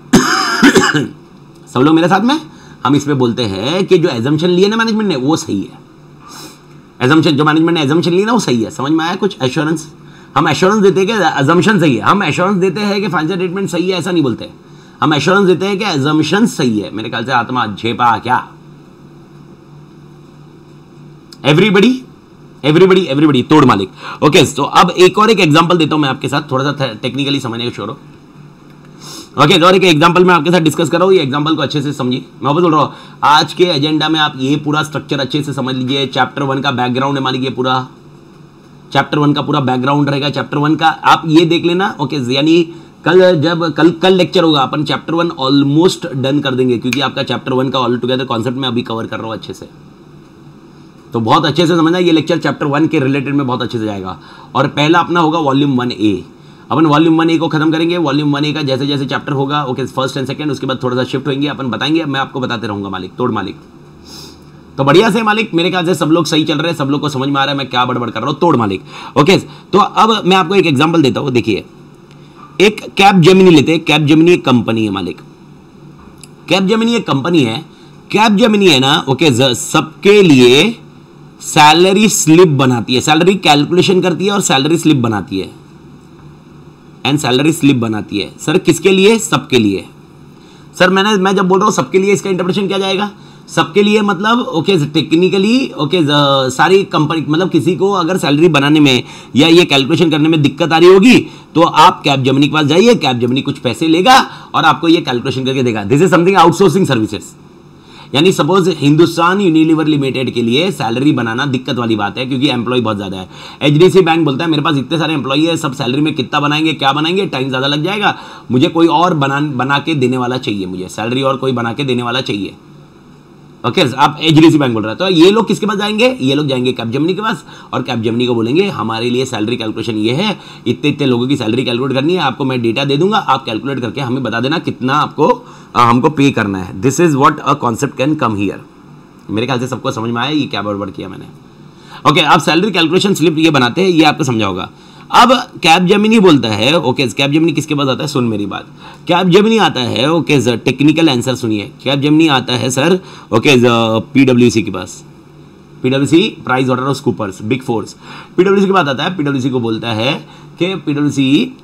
[SPEAKER 1] सब लोग मेरे साथ में, हम इस पे बोलते हैं कि जो एजम्पशन लिए ना मैनेजमेंट ने वो सही है। एजम्पशन जो मैनेजमेंट ने एजम्पशन ली ना वो सही है। समझ में आया कुछ? एश्योरेंस, हम एश्योरेंस देते हैं कि एजम्पशन सही है। हम एश्योरेंस देते हैं कि फाइनेंशियल स्टेटमेंट सही है, ऐसा नहीं बोलते। हम एश्योरेंस देते हैं कि एजम्पशन सही है। मेरे ख्याल से आत्मा झेपा क्या? एवरीबडी एवरीबडी एवरीबडी तोड़ मालिक। ओके, तो अब एक और एक एग्जांपल देता हूं मैं आपके साथ, थोड़ा सा टेक्निकली समझने को छोड़ो। ओके, और एक एग्जांपल मैं आपके साथ डिस्कस कर रहा हूं, ये एग्जांपल को अच्छे से समझिए। मैं वापस बोल रहा हूं, आज के एजेंडा में आप ये पूरा स्ट्रक्चर अच्छे से समझ लीजिए। चैप्टर वन का बैकग्राउंड है मालिक, ये पूरा चैप्टर वन का पूरा बैकग्राउंड रहेगा। चैप्टर वन का आप ये देख लेना। ओके, यानी कल जब कल कल लेक्चर होगा अपन चैप्टर वन ऑलमोस्ट डन कर देंगे, क्योंकि आपका चैप्टर वन का ऑल टुगेदर कॉन्सेप्ट में अभी कवर कर रहा हूं अच्छे से। तो बहुत अच्छे से समझना, ये लेक्चर चैप्टर वन के रिलेटेड में बहुत अच्छे से जाएगा। और पहला अपना होगा वॉल्यूम वन ए। अपन वॉल्यूम वन ए को खत्म करेंगे। वॉल्यूम वन ए का जैसे जैसे चैप्टर होगा ओके फर्स्ट एंड सेकंड, उसके बाद थोड़ा सा शिफ्ट होंगे, अपन बताएंगे, मैं आपको बताते रहूंगा मालिक। तोड़ मालिक, तो बढ़िया से मालिक, मेरे ख्याल से सब लोग सही चल रहे हैं, सब लोग को समझ में आ रहा है मैं क्या बड़बड़ कर रहा हूँ। तोड़ मालिक। ओके, तो अब मैं आपको एक एग्जाम्पल देता हूँ। देखिए, एक कैप जेमिनी लेते हैं। कैप जेमिनी एक कंपनी है मालिक। कैप जेमिनी एक कंपनी है। कैपजेमिनी है ना, ओके, सबके लिए सैलरी स्लिप बनाती है, सैलरी कैलकुलेशन करती है और सैलरी स्लिप बनाती है, एंड सैलरी स्लिप बनाती है। सर किसके लिए? सबके लिए। सर मैंने मैं जब बोल रहा हूं सबके लिए, इसका इंटरप्रिटेशन क्या जाएगा? सबके लिए मतलब ओके टेक्निकली ओके सारी कंपनी, मतलब किसी को अगर सैलरी बनाने में या ये कैलकुलेशन करने में दिक्कत आ रही होगी तो आप कैपजेमिनी के पास जाइए, कैपजेमिनी कुछ पैसे लेगा और आपको ये कैलकुलेशन करके देगा। This is something outsourcing services. यानी सपोज हिंदुस्तान यूनिलीवर लिमिटेड के लिए सैलरी बनाना दिक्कत वाली बात है क्योंकि एम्प्लॉय बहुत ज्यादा है। एचडीएफसी बैंक बोलता है मेरे पास इतने सारे एम्प्लॉय है, सब सैलरी में कितना बनाएंगे, क्या बनाएंगे, टाइम ज्यादा लग जाएगा, मुझे कोई और बना बना के देने वाला चाहिए, मुझे सैलरी और कोई बना के देने वाला चाहिए। ओके okay, आप एचडीएफसी बैंक बोल रहे हैं तो ये लोग किसके पास जाएंगे? ये लोग जाएंगे कैपजेमिनी के पास और कैपजेमिनी को बोलेंगे हमारे लिए सैलरी कैलकुलेशन ये है, इतने इतने लोगों की सैलरी कैलकुलेट करनी है, आपको मैं डेटा दे दूंगा, आप कैलकुलेट करके हमें बता देना कितना आपको आ, हमको पे करना है। This is what a concept can come here. मेरे ख्याल से सबको समझ में आया ये क्या बड़बड़ किया मैंने। ओके okay, आप सैलरी कैलकुलेशन स्लिप ये बनाते हैं, ये आपको समझा होगा। अब कैपजेमिनी बोलता है ओके, कैपजेमिनी किसके पास आता है? सुन मेरी बात, कैपजेमिनी आता है ओके सर, टेक्निकल आंसर सुनिए, कैपजेमिनी आता है सर ओके पीडब्ल्यूसी के पास, पीडब्ल्यूसी price water house coopers, big force, पीडब्ल्यूसी के पास आता है। पीडब्ल्यूसी को बोलता है कि पीडब्ल्यूसी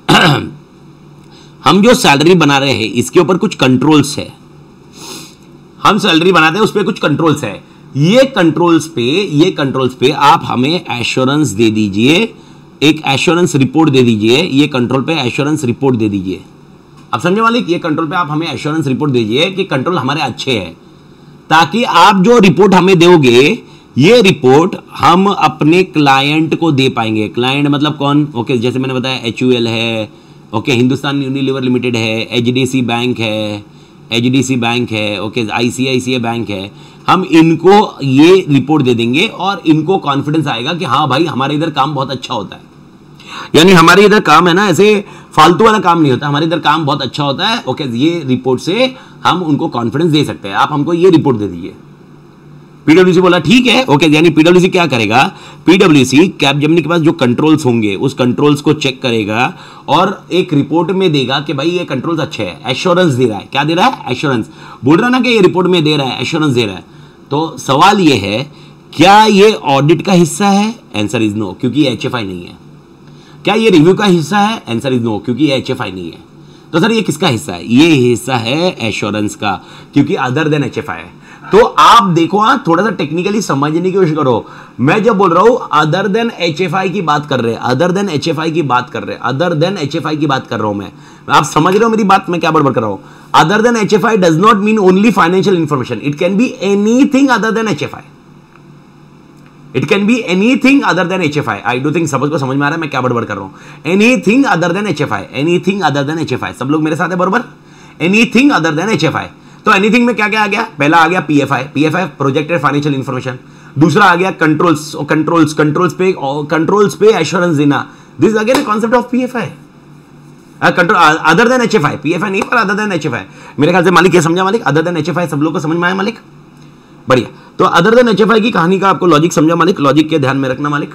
[SPEAKER 1] हम जो सैलरी बना रहे हैं इसके ऊपर कुछ कंट्रोल्स है, हम सैलरी बनाते हैं उस पर कुछ कंट्रोल्स है, ये कंट्रोल्स पे ये कंट्रोल्स पे आप हमें एश्योरेंस दे दीजिए, एक एश्योरेंस रिपोर्ट दे दीजिए, ये कंट्रोल पे एश्योरेंस रिपोर्ट दे दीजिए। आप समझे मालिक? ये कंट्रोल पे आप हमें एश्योरेंस रिपोर्ट दीजिए कि कंट्रोल हमारे अच्छे हैं, ताकि आप जो रिपोर्ट हमें दोगे ये रिपोर्ट हम अपने क्लाइंट को दे पाएंगे। क्लाइंट मतलब कौन? ओके जैसे मैंने बताया एचयूएल है, ओके हिंदुस्तान यूनिलीवर लिमिटेड है, एचडीएफसी बैंक है, एचडीएफसी बैंक है, ओके आईसीआईसीआई बैंक है, हम इनको ये रिपोर्ट दे देंगे और इनको कॉन्फिडेंस आएगा कि हाँ भाई हमारे इधर काम बहुत अच्छा होता है। यानी हमारे इधर काम है ना ऐसे फालतू वाला काम नहीं होता, हमारे इधर काम बहुत अच्छा होता है। ओके ये रिपोर्ट से हम उनको कॉन्फिडेंस दे सकते हैं, आप हमको ये रिपोर्ट दे दीजिए। पीडब्ल्यूसी बोला ठीक है ओके, यानी पीडब्ल्यूसी क्या करेगा? पीडब्ल्यूसी कैपजेमिनी के पास जो कंट्रोल्स होंगे उस कंट्रोल्स को चेक करेगा और एक रिपोर्ट में देगा कि भाई ये कंट्रोल्स अच्छे हैं, एश्योरेंस दे रहा है। क्या दे रहा है? एश्योरेंस। बोल रहा ना कि ये रिपोर्ट में दे रहा है, एश्योरेंस दे रहा है। तो सवाल ये है क्या ये ऑडिट का हिस्सा है? आंसर इज नो, क्योंकि एचएफआई नहीं है। क्या ये रिव्यू का हिस्सा है? आंसर इज नो, क्योंकि ये एचएफआई नहीं है। तो सर ये किसका हिस्सा है? ये हिस्सा है एश्योरेंस का, क्योंकि अदर देन एचएफआई है। तो आप देखो हाँ, थोड़ा सा टेक्निकली समझने की कोशिश करो। मैं जब बोल रहा हूं अदर देन एचएफआई की बात कर रहे हैं, अदर देन एचएफआई की बात कर रहे हैं, अदर देन एचएफआई की बात कर रहा हूं मैं, आप समझ रहे हो मेरी बात? मैं क्या बड़बड़ कर रहा हूं? Other than HFI does not mean only financial information, it can be anything other than HFI, it can be anything other than HFI. I do think सबको समझ में आ रहा है मैं क्या बड़बड़ कर रहा हूं। Anything other than HFI, anything other than HFI, सब लोग मेरे साथ है बराबर? Anything other than HFI. तो एनीथिंग में क्या क्या आ गया? पहला आ गया PFI, PFI projected financial information. दूसरा आ गया कंट्रोल्स, कंट्रोल्स कंट्रोल्स पे कंट्रोल्स पे एश्योरेंस देना, this again a concept of PFI, control other than HFI, PFI नहीं पर अदर देन एचएफआई। मेरे ख्याल से मालिक ये समझा मालिक? अदर देन एचएफआई सब लोग को समझ में आया मालिक? बढ़िया। तो अदर देन एचएफआई की कहानी का आपको लॉजिक समझा मालिक? लॉजिक के ध्यान में रखना मालिक।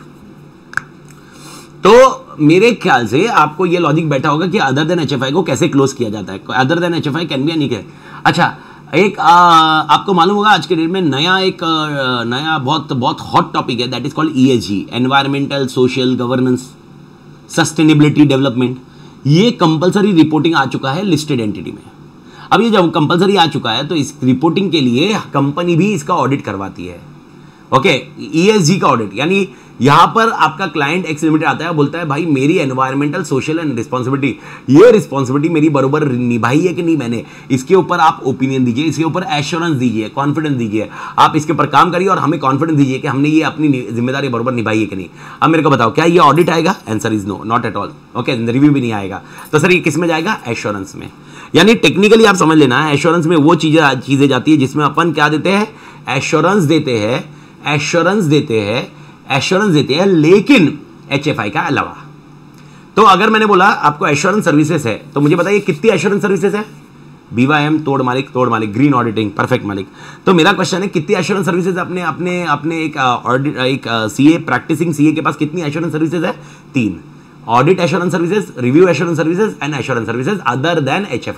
[SPEAKER 1] तो मेरे ख्याल से आपको ये लॉजिक बैठा होगा कि अदर देन एचएफआई को कैसे क्लोज किया जाता है। Other than HFI can be any के। अच्छा एक आ, आपको मालूम होगा आज के डेट में नया एक आ, नया बहुत बहुत हॉट टॉपिक है, that is called ESG, environmental social governance sustainability development. ये कंपलसरी रिपोर्टिंग आ चुका है लिस्टेड एंटिटी में। अब ये जब कंपलसरी आ चुका है तो इस रिपोर्टिंग के लिए कंपनी भी इसका ऑडिट करवाती है। ओके ईएसजी का ऑडिट, यानी यहां पर आपका क्लाइंट एक्स लिमिटेड आता है, बोलता है भाई मेरी एनवायरमेंटल सोशल एंड रिस्पॉन्सिबिलिटी, ये रिस्पॉन्सिबिलिटी मेरी बरोबर निभाई है कि नहीं मैंने, इसके ऊपर आप ओपिनियन दीजिए, इसके ऊपर एश्योरेंस दीजिए, कॉन्फिडेंस दीजिए, आप इसके ऊपर काम करिए और हमें कॉन्फिडेंस दीजिए कि हमने ये अपनी जिम्मेदारी बरोबर निभाई है कि नहीं। अब मेरे को बताओ क्या ये ऑडिट आएगा? Answer is no, not at all. Okay review भी नहीं आएगा। तो सर ये किस में जाएगा? एश्योरेंस में। यानी टेक्निकली आप समझ लेना, एश्योरेंस में वो चीजें चीजें जाती है जिसमें अपन क्या देते हैं? एश्योरेंस देते हैं, एश्योरेंस देते हैं एश्योरेंस देते हैं लेकिन एचएफआई का अलावा। तो अगर मैंने बोला आपको एश्योरेंस सर्विसेज है तो मुझे बताइए कितनी एश्योरेंस सर्विसेज है? बीवाईएम तोड़ मालिक, तोड़ मालिक, ग्रीन ऑडिटिंग, परफेक्ट मालिक। तो मेरा क्वेश्चन है कितनी एश्योरेंस सर्विसेज अपने अपने अपने एक ऑडिट एक सीए प्रैक्टिसिंग सीए के पास कितनी एश्योरेंस सर्विसेज है? तीन। Audit assurance services, review assurance services and assurance services other than HFI.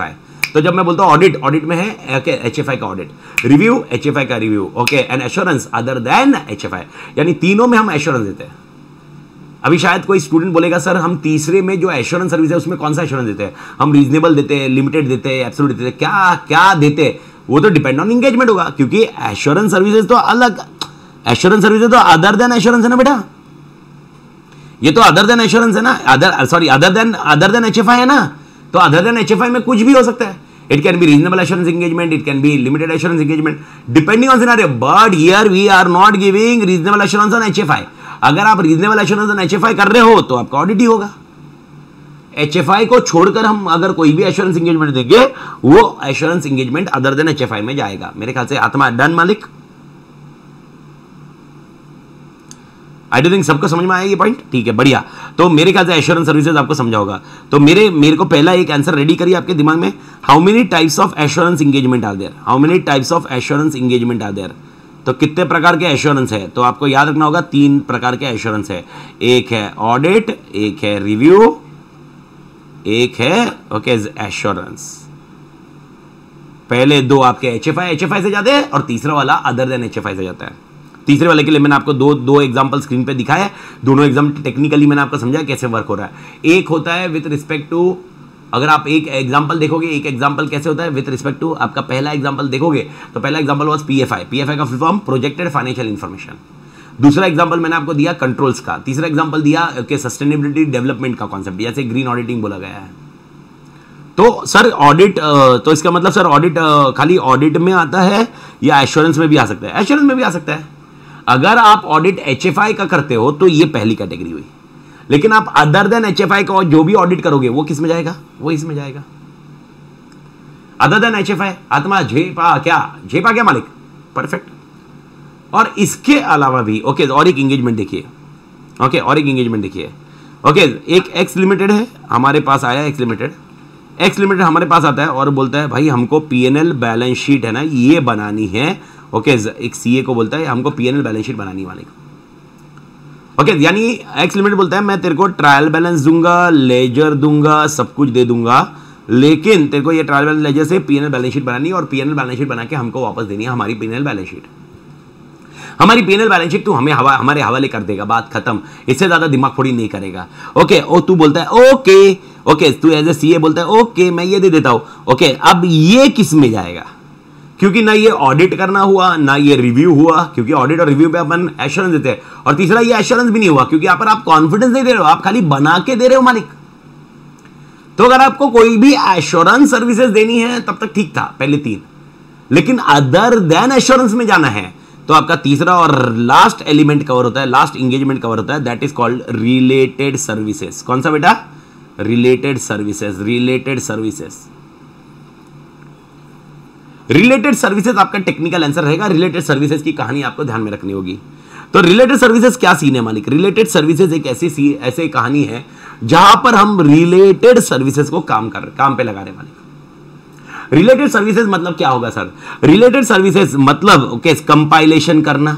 [SPEAKER 1] तो जब मैं बोलता हूं ऑडिट, ऑडिट में है ओके एचएफआई का ऑडिट, रिव्यू एचएफआई का review, okay and assurance other than HFI, यानी तीनों में हम एश्योरेंस देते हैं। अभी शायद कोई स्टूडेंट बोलेगा सर हम तीसरे में जो एश्योरेंस सर्विस है उसमें कौन सा एश्योरेंस देते हैं, हम रीजनेबल देते हैं, लिमिटेड देते हैं, एब्सोल्यूट देते हैं, क्या क्या देते हैं, वो तो डिपेंड ऑन एंगेजमेंट होगा, क्योंकि एश्योरेंस सर्विसेज तो अलग, एश्योरेंस सर्विसेज तो अदर देन एश्योरेंस है ना बेटा, ये तो अदर देन एश्योरेंस है ना, other sorry other than other than HFI है ना, तो अदर देन एचएफआई में कुछ भी हो सकता है, it can be reasonable assurance engagement, it can be limited assurance engagement, depending on scenario, but here we are not giving reasonable assurance on HFI. अगर आप रीजनेबल एश्योरेंस ऑन एचएफआई कर रहे हो तो आपका ऑडिट ही होगा। एचएफआई को छोड़कर हम अगर कोई भी एश्योरेंस एंगेजमेंट देंगे वो assurance engagement other than HFI में जाएगा। मेरे ख्याल से आत्मा डन मालिक, आई डोंट थिंक सबको समझ में आया ये पॉइंट, ठीक है बढ़िया। तो मेरे ख्याल से एश्योरेंस सर्विसेज आपको समझा होगा। तो मेरे मेरे को पहला एक आंसर रेडी करिए आपके दिमाग में, how many types of assurance engagement are there, how many types of assurance engagement are there, तो कितने प्रकार के एश्योरेंस है, तो आपको याद रखना होगा तीन प्रकार के एश्योरेंस है, एक है ऑडिट, एक है रिव्यू, एक है ओके एश्योरेंस। पहले दो आपके एचएफआई एचएफआई से जाते हैं और तीसरा वाला अदर देन एचएफआई से जाता है। तीसरे वाले के लिए मैंने आपको दो दो एग्जांपल स्क्रीन पे दिखाया है, दोनों एग्जांपल टेक्निकली मैंने आपको समझाया कैसे वर्क हो रहा है। एक होता है विद रिस्पेक्ट टू, अगर आप एक एग्जांपल देखोगे, एक एग्जांपल कैसे होता है विद रिस्पेक्ट टू, आपका पहला एग्जांपल देखोगे तो पहला एग्जांपल वाज पीएफआई, पीएफआई का full form projected financial information. दूसरा एग्जांपल मैंने आपको दिया कंट्रोल्स का, तीसरा एग्जांपल दिया कि सस्टेनेबिलिटी डेवलपमेंट का कॉन्सेप्ट, जैसे ग्रीन ऑडिटिंग बोला गया है। तो सर ऑडिट, तो इसका मतलब सर ऑडिट खाली ऑडिट में आता है या एश्योरेंस में भी आ सकता है? एश्योरेंस में भी आ सकता है। अगर आप ऑडिट एचएफआई का करते हो तो ये पहली कैटेगरी हुई, लेकिन आप अदर देन एचएफआई का जो भी ऑडिट करोगे वो किस में जाएगा? वो इसमें जाएगा, अदर देन एचएफआई। आत्मा झेपा क्या, झेपा क्या मालिक, परफेक्ट। और इसके अलावा भी ओके और एक एंगेजमेंट देखिए, ओके और एक एंगेजमेंट देखिए, ओके एक एक्स लिमिटेड है हमारे पास आया, एक्स लिमिटेड एक्स लिमिटेड हमारे पास आता है और बोलता है भाई हमको पीएनएल बैलेंस शीट है ना ये बनानी है, ओके एक सीए को बोलता है हमको पीएनएल बैलेंस शीट बनानी वाले, ओके यानी एक्स लिमिटेड बोलता है मैं तेरे को ट्रायल बैलेंस दूंगा, लेजर दूंगा, सब कुछ दे दूंगा, लेकिन तेरे को ये ट्रायल बैलेंस लेजर से पीएनएल बैलेंस शीट बनानी है और पीएनएल बैलेंस शीट बना के हमको वापस देनी है हमारी पीएनएल बैलेंस शीट। हमारी पीएनएल बैलेंस शीट तू हमें हवा हमारे हवाले कर देगा, बात खत्म, इससे ज्यादा दिमाग फोड़ी नहीं करेगा। ओके ओ तू बोलता है ओके ओके तू एज ए सीए बोलता है ओके मैं ये दे देता हूं। ओके अब ये किस में जाएगा? क्योंकि ना ये ऑडिट करना हुआ ना ये रिव्यू हुआ, क्योंकि ऑडिट और रिव्यू पे अपन एश्योरेंस देते हैं, और तीसरा ये एश्योरेंस भी नहीं हुआ क्योंकि यहाँ पर आप कॉन्फिडेंस नहीं दे रहे हो, आप खाली बना के दे रहे हो मालिक। तो अगर आपको कोई भी एश्योरेंस सर्विसेज देनी है तब तक ठीक था पहले तीन, लेकिन अदर देन एश्योरेंस में जाना है तो आपका तीसरा और लास्ट एलिमेंट कवर होता है, लास्ट एंगेजमेंट कवर होता है, that is called related services. कौन सा बेटा? Related services, related services. Related services आपका टेक्निकल आंसर रहेगा। रिलेटेड सर्विसेज की कहानी आपको ध्यान में रखनी होगी। तो रिलेटेड सर्विसेज क्या सीन है मालिक? रिलेटेड सर्विसेज एक ऐसी ऐसी कहानी है जहां पर हम रिलेटेड सर्विसेज को काम कर काम पे लगा रहे मालिक। रिलेटेड सर्विसेज मतलब क्या होगा सर? रिलेटेड सर्विसेज मतलब ओके कंपाइलेशन करना,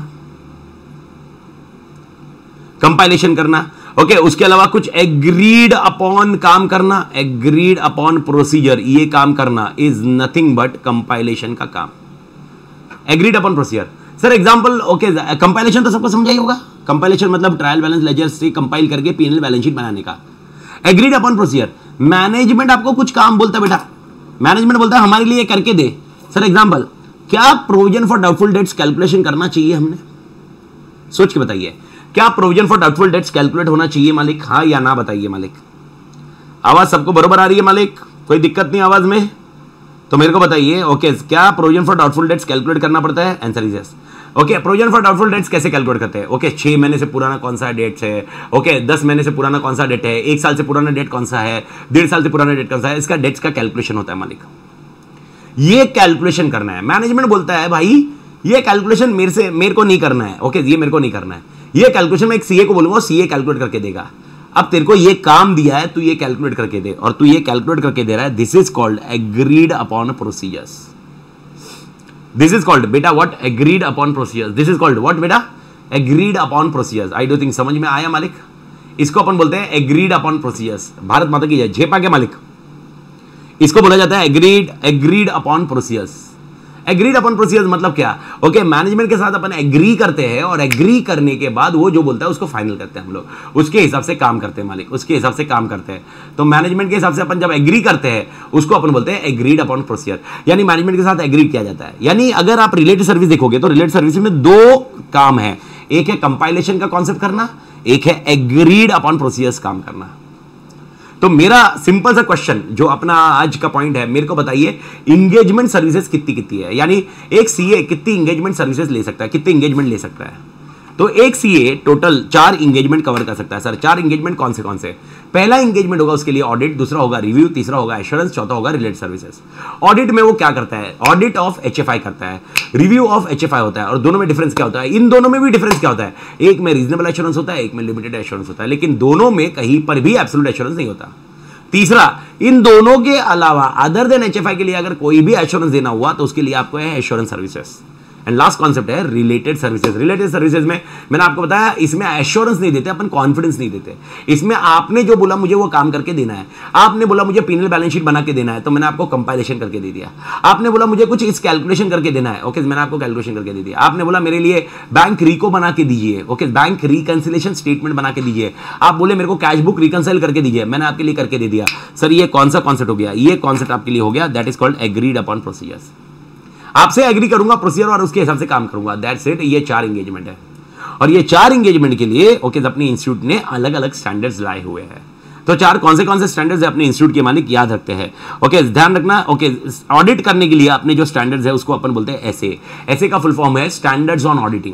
[SPEAKER 1] कंपाइलेशन करना ओके okay, उसके अलावा कुछ एग्रीड अपॉन काम करना, एग्रीड अपॉन प्रोसीजर, ये काम करना इज नथिंग बट कंपाइलेशन का काम, agreed upon procedure. Sir example okay compilation तो सबको समझा ही होगा, कंपाइलेशन मतलब ट्रायल बैलेंस लेजर से कंपाइल करके पीएनएल बैलेंस शीट बनाने का। एग्रीड अपॉन प्रोसीजर, मैनेजमेंट आपको कुछ काम बोलता है बेटा, मैनेजमेंट बोलता है हमारे लिए करके दे। सर एग्जांपल क्या provision for doubtful debts calculation करना चाहिए हमने? सोच के बताइए, क्या provision for doubtful debts calculate होना चाहिए मालिक? हाँ या ना बताइए मालिक। आवाज सबको बरोबर आ रही है मालिक? कोई दिक्कत नहीं आवाज में? तो मेरे को बताइए ओके क्या provision for doubtful debts calculate करना पड़ता है? Answer is yes. Okay provision for doubtful debts कैसे कैलकुलेट करते हैं? ओके छह महीने से पुराना कौन सा डेट है, ओके दस महीने से पुराना कौन सा डेट है, एक साल से पुराना डेट कौन सा है, डेढ़ साल से पुराना डेट कौन सा है, इसका डेट्स का कैलकुलेशन होता है मालिक। ये कैलकुलेशन करना है। मैनेजमेंट बोलता है भाई ये कैलकुलेशन मेरे से मेरे को नहीं करना है, ओके ये मेरे को नहीं करना है, ये कैलकुलेशन मैं एक सीए को बोलूंगा, सीए कैलकुलेट करके देगा। अब तेरे को ये काम दिया है, तू ये कैलकुलेट करके दे, और तू ये कैलकुलेट करके दे रहा है, this is called agreed upon procedures. This is called बेटा what? Agreed upon procedures. This is called what बेटा? Agreed upon procedures. I don't think समझ में आया मालिक? इसको अपन बोलते हैं एग्रीड अपॉन प्रोसीजर्स। भारत माता की जय। झेपा क्या मालिक? इसको बोला जाता है agreed agreed upon procedures. Agreed upon procedures मतलब क्या? ओके, मैनेजमेंट के साथ अपन एग्री करते हैं और एग्री करने के बाद वो जो बोलता है उसको फाइनल करते हैं हम लोग, उसके हिसाब से काम करते हैं मालिक, उसके हिसाब से काम करते हैं। तो मैनेजमेंट के हिसाब से अपन जब एग्री करते हैं उसको अपन बोलते हैं एग्रीड अपॉन प्रोसीजर, यानी मैनेजमेंट के साथ एग्री किया जाता है। यानी अगर आप रिलेटेड सर्विस देखोगे तो रिलेटेड सर्विस में दो काम है, एक है कंपाइलेशन का कॉन्सेप्ट करना, एक है एग्रीड अपॉन प्रोसीजर्स काम करना। तो मेरा सिंपल सा क्वेश्चन जो अपना आज का पॉइंट है, मेरे को बताइए इंगेजमेंट सर्विसेज कितनी कितनी है, यानी एक सीए कितनी इंगेजमेंट सर्विसेज ले सकता है, कितनी इंगेजमेंट ले सकता है? तो एक सीए टोटल चार इंगेजमेंट कवर कर सकता है। सर चार इंगेजमेंट कौन से कौन से? पहला इंगेजमेंट होगा उसके लिए ऑडिट, दूसरा होगा रिव्यू, तीसरा होगा एश्योरेंस, चौथा होगा रिलेटेड सर्विसेज। ऑडिट में वो क्या करता है? ऑडिट ऑफ एचएफआई करता है, रिव्यू ऑफ एचएफआई होता है। और दोनों में डिफरेंस क्या होता है? इन दोनों में भी डिफरेंस क्या होता है? एक में रीजनेबल एश्योरेंस होता है, एक में लिमिटेड एश्योरेंस होता है, लेकिन दोनों में कहीं पर भी एब्सोल्यूट एश्योरेंस नहीं होता। तीसरा, इन दोनों के अलावा अदर देन एचएफआई के लिए अगर कोई भी एश्योरेंस देना हुआ तो उसके लिए आपको है assurance services. And last concept है रिलेटेड सर्विसेज। रिलेटेड सर्विसेज में मैंने आपको बताया, इसमें एश्योरेंस नहीं देते अपन, कॉन्फिडेंस नहीं देते। इसमें आपने जो बोला मुझे वो काम करके देना है, आपने बोला मुझे पीनल बैलेंस शीट बना के देना है तो मैंने आपको कंपाइलेशन करके दे दिया। आपने बोला मुझे कुछ इस कैलकुलेशन करके देना है, ओके, मैंने आपको कैलकुलेशन करके दे दिया। आपने बोला मेरे लिए बैंक रिको बना के दीजिए, ओके, बैंक रिकंसिलेशन स्टेटमेंट बना के दीजिए। आप बोले मेरे को कैश बुक रिकंसाइल करके दीजिए, मैंने आपके लिए करके दे दिया। सर ये कौन सा कॉन्सेप्ट हो गया? ये कॉन्सेप्ट आपके लिए हो गया, that is called agreed upon procedures. आपसे एग्री करूंगा प्रोसीजर और उसके हिसाब से काम करूंगा, दैट्स इट। ये चार एंगेजमेंट है और ये चार एंगेजमेंट के लिए ओके अपने इंस्टीट्यूट ने अलग अलग स्टैंडर्ड्स लाए हुए हैं। तो चार कौन से कौन से स्टैंडर्ड्स अपने इंस्टीट्यूट के मालिक याद रखते हैं, ओके, ध्यान रखना। ओके, ऑडिट करने के लिए अपने जो स्टैंडर्ड्स है उसको अपन बोलते हैं एसए। एसए का फुल फॉर्म है standards on auditing,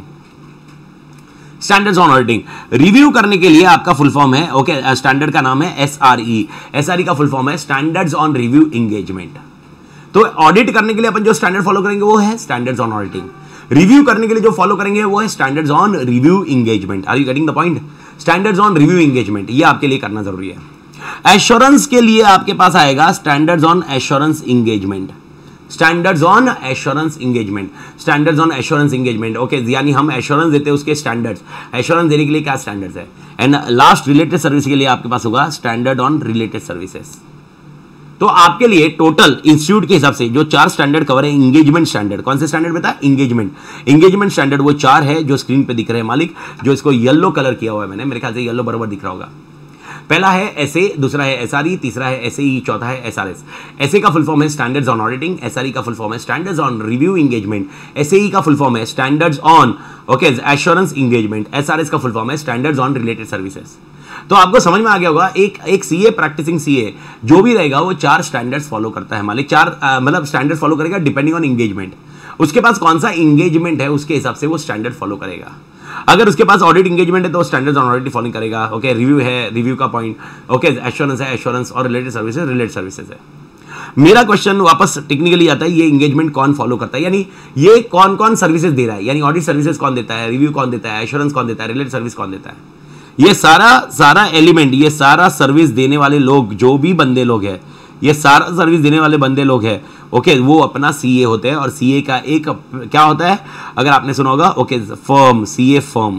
[SPEAKER 1] standards on auditing. Review करने के लिए आपका फुल फॉर्म है, ओके, स्टैंडर्ड का नाम है एसआरई। एसआरई का फुल फॉर्म है स्टैंडर्ड्स ऑन रिव्यू एंगेजमेंट। तो ऑडिट करने के लिए अपन जो स्टैंडर्ड फॉलो करेंगे वो है स्टैंडर्ड्स ऑन ऑडिटिंग। रिव्यू करने के लिए जो फॉलो करेंगे वो है standards on review engagement. Are you getting the point? Standards on review engagement ये आपके लिए करना जरूरी है। एश्योरेंस के लिए आपके पास आएगा standards on assurance engagement. Standards on assurance engagement, standards on assurance engagement, okay, यानी हम एश्योरेंस देते हैं उसके स्टैंडर्ड्स। एश्योरेंस देने के लिए क्या स्टैंडर्ड्स है? एंड लास्ट रिलेटेड सर्विस के लिए आपके पास होगा स्टैंडर्ड ऑन रिलेटेड सर्विसेज। तो आपके लिए टोटल इंस्टीट्यूट के हिसाब से जो चार स्टैंडर्ड कवर है, एंगेजमेंट स्टैंडर्ड, कौन से स्टैंडर्ड बता? एंगेजमेंट। एंगेजमेंट स्टैंडर्ड वो चार है जो स्क्रीन पे दिख रहे हैं मालिक, जो इसको येलो कलर किया हुआ है मैंने, मेरे ख्याल से येलो बराबर दिख रहा होगा। पहला है एसए, दूसरा है एसआरई, तीसरा है एसई, चौथा है एसआरएस। एसए का फुल फॉर्म है स्टैंडर्ड्स ऑन ऑडिटिंग, एसआरई का फुल फॉर्म है standards on review engagement, SE का फुल फॉर्म है standards on okay assurance engagement, SRS का फुल फॉर्म है स्टैंडर्ड्स ऑन रिलेटेड सर्विसेज। तो आपको समझ में आ गया होगा, एक एक सीए प्रैक्टिसिंग सीए जो भी रहेगा वो चार स्टैंडर्ड्स फॉलो करता है मालिक, चार मतलब स्टैंडर्ड फॉलो करेगा डिपेंडिंग ऑन एंगेजमेंट। उसके पास कौन सा एंगेजमेंट है उसके हिसाब से वो स्टैंडर्ड फॉलो करेगा। अगर उसके पास ऑडिट एंगेजमेंट है तो स्टैंडर्ड्स ऑन ऑडिट फॉलो करेगा, ओके, रिव्यू है रिव्यू का पॉइंट, ओके, एश्योरेंस है एश्योरेंस, और रिलेटेड सर्विसेज रिलेटेड सर्विसेज है। मेरा क्वेश्चन वापस टेक्निकली आता है, ये एंगेजमेंट कौन फॉलो करता है, यानी ये कौन कौन सर्विसेज दे रहा है, यानी ऑडिट सर्विसेज कौन देता है, रिव्यू कौन देता है, एश्योरेंस कौन देता है, रिलेटेड सर्विस कौन देता है। ये सारा सारा एलिमेंट, ये सारा सर्विस देने वाले लोग जो भी बंदे लोग हैं, ये सारा सर्विस देने वाले बंदे लोग हैं, ओके, वो अपना सीए होते हैं। और सीए का एक क्या होता है, अगर आपने सुना होगा, okay, firm, CA firm.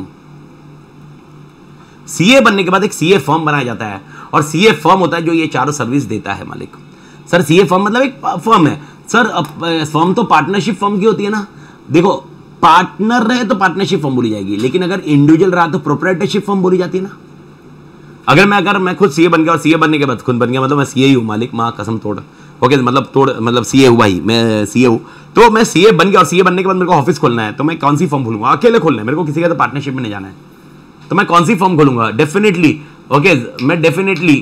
[SPEAKER 1] CA बनने के बाद एक सीए फर्म बनाया जाता है और सीए फर्म होता है जो ये चारों सर्विस देता है मालिक। सर सीए फर्म मतलब एक फर्म है। सर फर्म तो पार्टनरशिप फर्म की होती है ना। देखो, पार्टनर रहे तो पार्टनरशिप फर्म बोली जाएगी, लेकिन अगर इंडिविजुअल रहा तो प्रोप्राइटरशिप फर्म बोली जाती है ना। अगर मैं अगर मैं खुद सीए बन गया और सीए बनने के बाद खुद बन गया, मतलब मैं सीए ही हूँ मालिक, माँ कसम तोड़, ओके, मतलब तोड़ मतलब सीए हुआ ही, मैं सीए हूँ, तो मैं सीए बन गया और सीए बनने के बाद मेरे को ऑफिस खोलना है, तो मैं कौन सी फर्म खोलूंगा? अकेले खोलना है मेरे को, किसी का तो पार्टनरशिप में नहीं जाना है, तो मैं कौन सी फर्म खोलूंगा? डेफिनेटली, ओके, मैं डेफिनेटली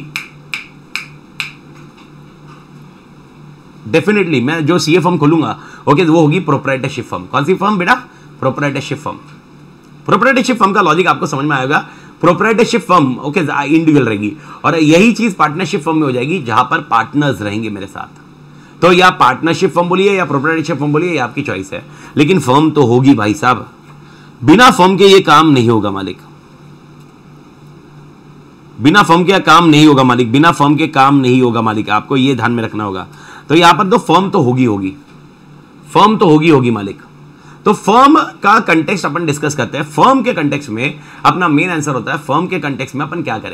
[SPEAKER 1] डेफिनेटली मैं जो सीए फर्म खोलूंगा, ओके, वो होगी प्रोप्राइटरशिप फर्म। कौन सी फर्म बेटा? Proprietorship firm. प्रोप्राइटरशिप फर्म का लॉजिक आपको समझ में आएगा। प्रोप्राइटरशिप फर्म ओके इंडिविजुअल रहेगी, और यही चीज पार्टनरशिप फर्म में हो जाएगी जहां पर पार्टनर्स रहेंगे मेरे साथ। तो या पार्टनरशिप फर्म बोलिए या प्रोप्राइटरशिप फर्म बोलिए, ये आपकी चॉइस है, लेकिन फर्म तो होगी भाई साहब। बिना फर्म के ये काम नहीं होगा मालिक, बिना फर्म के काम नहीं होगा मालिक, बिना फर्म के काम नहीं होगा मालिक, आपको ये ध्यान में रखना होगा। तो यहां पर तो फर्म तो होगी होगी फर्म तो होगी होगी मालिक। तो फर्म का कंटेक्स्ट अपन डिस्कस करते हैं। फर्म के कंटेक्स्ट में अपना मेन आंसर होता है, फर्म के कंटेक्स्ट में अपन क्या करें।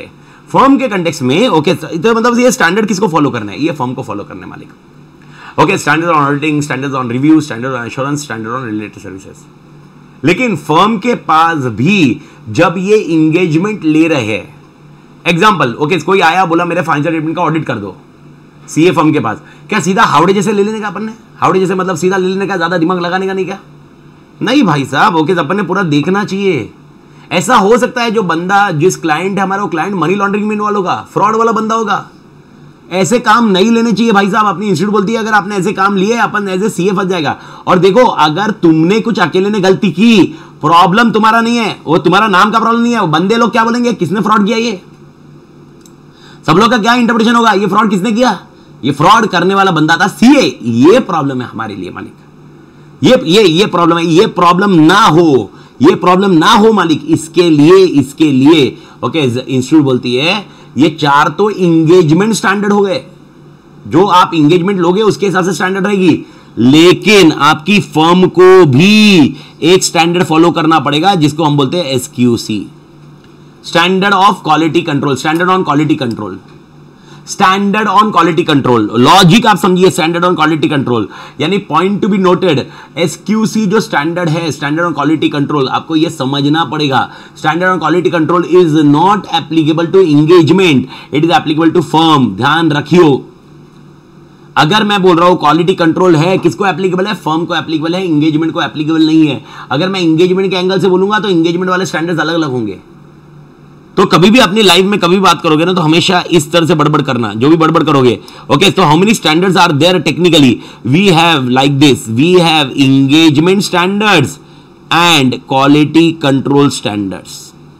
[SPEAKER 1] फर्म के कंटेक्स्ट में ओके तो मतलब ये स्टैंडर्ड किसको फॉलो करना है, ये फर्म को फॉलो करना है मालिक। Okay standard on auditing, standard on review, standard on assurance, standard on related services. लेकिन फर्म के पास भी जब ये इंगेजमेंट ले रहे हैं, एग्जांपल ओके कोई आया बोला मेरे फाइनेंशियल स्टेटमेंट का ऑडिट कर दो, सीए फर्म के पास, क्या सीधा हावड़े जैसे ले लेने का अपन ने, हावड़े जैसे मतलब सीधा ले लेने का, ज्यादा दिमाग लगाने का नहीं क्या? नहीं भाई साहब, ओके अपन ने पूरा देखना चाहिए। ऐसा हो सकता है जो बंदा जिस क्लाइंट है हमारा वो क्लाइंट मनी लॉन्ड्रिंग में इन्वॉल्व होगा, फ्रॉड वाला बंदा होगा, ऐसे काम नहीं लेने चाहिए भाई साहब। अपनी इंस्टीट्यूट बोलती है अगर आपने ऐसे काम लिए अपन एज ए सीए फंस जाएगा। और देखो अगर तुमने कुछ अकेले ने गलती की, प्रॉब्लम तुम्हारा नहीं है, वो तुम्हारा नाम का प्रॉब्लम नहीं है, वो बंदे लोग क्या बोलेंगे किसने फ्रॉड किया, ये सब लोग का क्या इंटरप्रिटेशन होगा, ये फ्रॉड किसने किया, ये फ्रॉड करने वाला बंदा था सीए। ये प्रॉब्लम है हमारे लिए मालिक, ये ये ये प्रॉब्लम है। ये प्रॉब्लम ना हो, ये प्रॉब्लम ना हो मालिक, इसके लिए इसके लिए ओके इंस्टीट्यूट बोलती है ये चार तो इंगेजमेंट स्टैंडर्ड हो गए, जो आप इंगेजमेंट लोगे उसके हिसाब से स्टैंडर्ड रहेगी। लेकिन आपकी फर्म को भी एक स्टैंडर्ड फॉलो करना पड़ेगा जिसको हम बोलते हैं SQC, standard of quality control, standard on quality control, standard on quality control. Logic आप समझिए, स्टैंडर्ड ऑन क्वालिटी कंट्रोल यानी point to be noted, SQC जो स्टैंडर्ड है, स्टैंडर्ड ऑन क्वालिटी कंट्रोल, आपको यह समझना पड़ेगा। Standard on quality control is not applicable to engagement, it is applicable to firm. ध्यान रखियो, अगर मैं बोल रहा हूं क्वालिटी कंट्रोल है, किसको एप्लीकेबल है, फर्म को एप्लीकेबल है, इंगेजमेंट को एप्लीकेबल नहीं है। अगर मैं इंगेजमेंट के एंगल से बोलूंगा तो इंगेजमेंट वाले स्टैंडर्ड्स अलग अलग होंगे। तो कभी भी अपनी लाइफ में कभी भी बात करोगे ना तो हमेशा इस तरह से बड़बड़ करना, जो भी बड़बड़ करोगे। ओके तो how many standards are there technically, we have like this, we have engagement standards and quality control standards.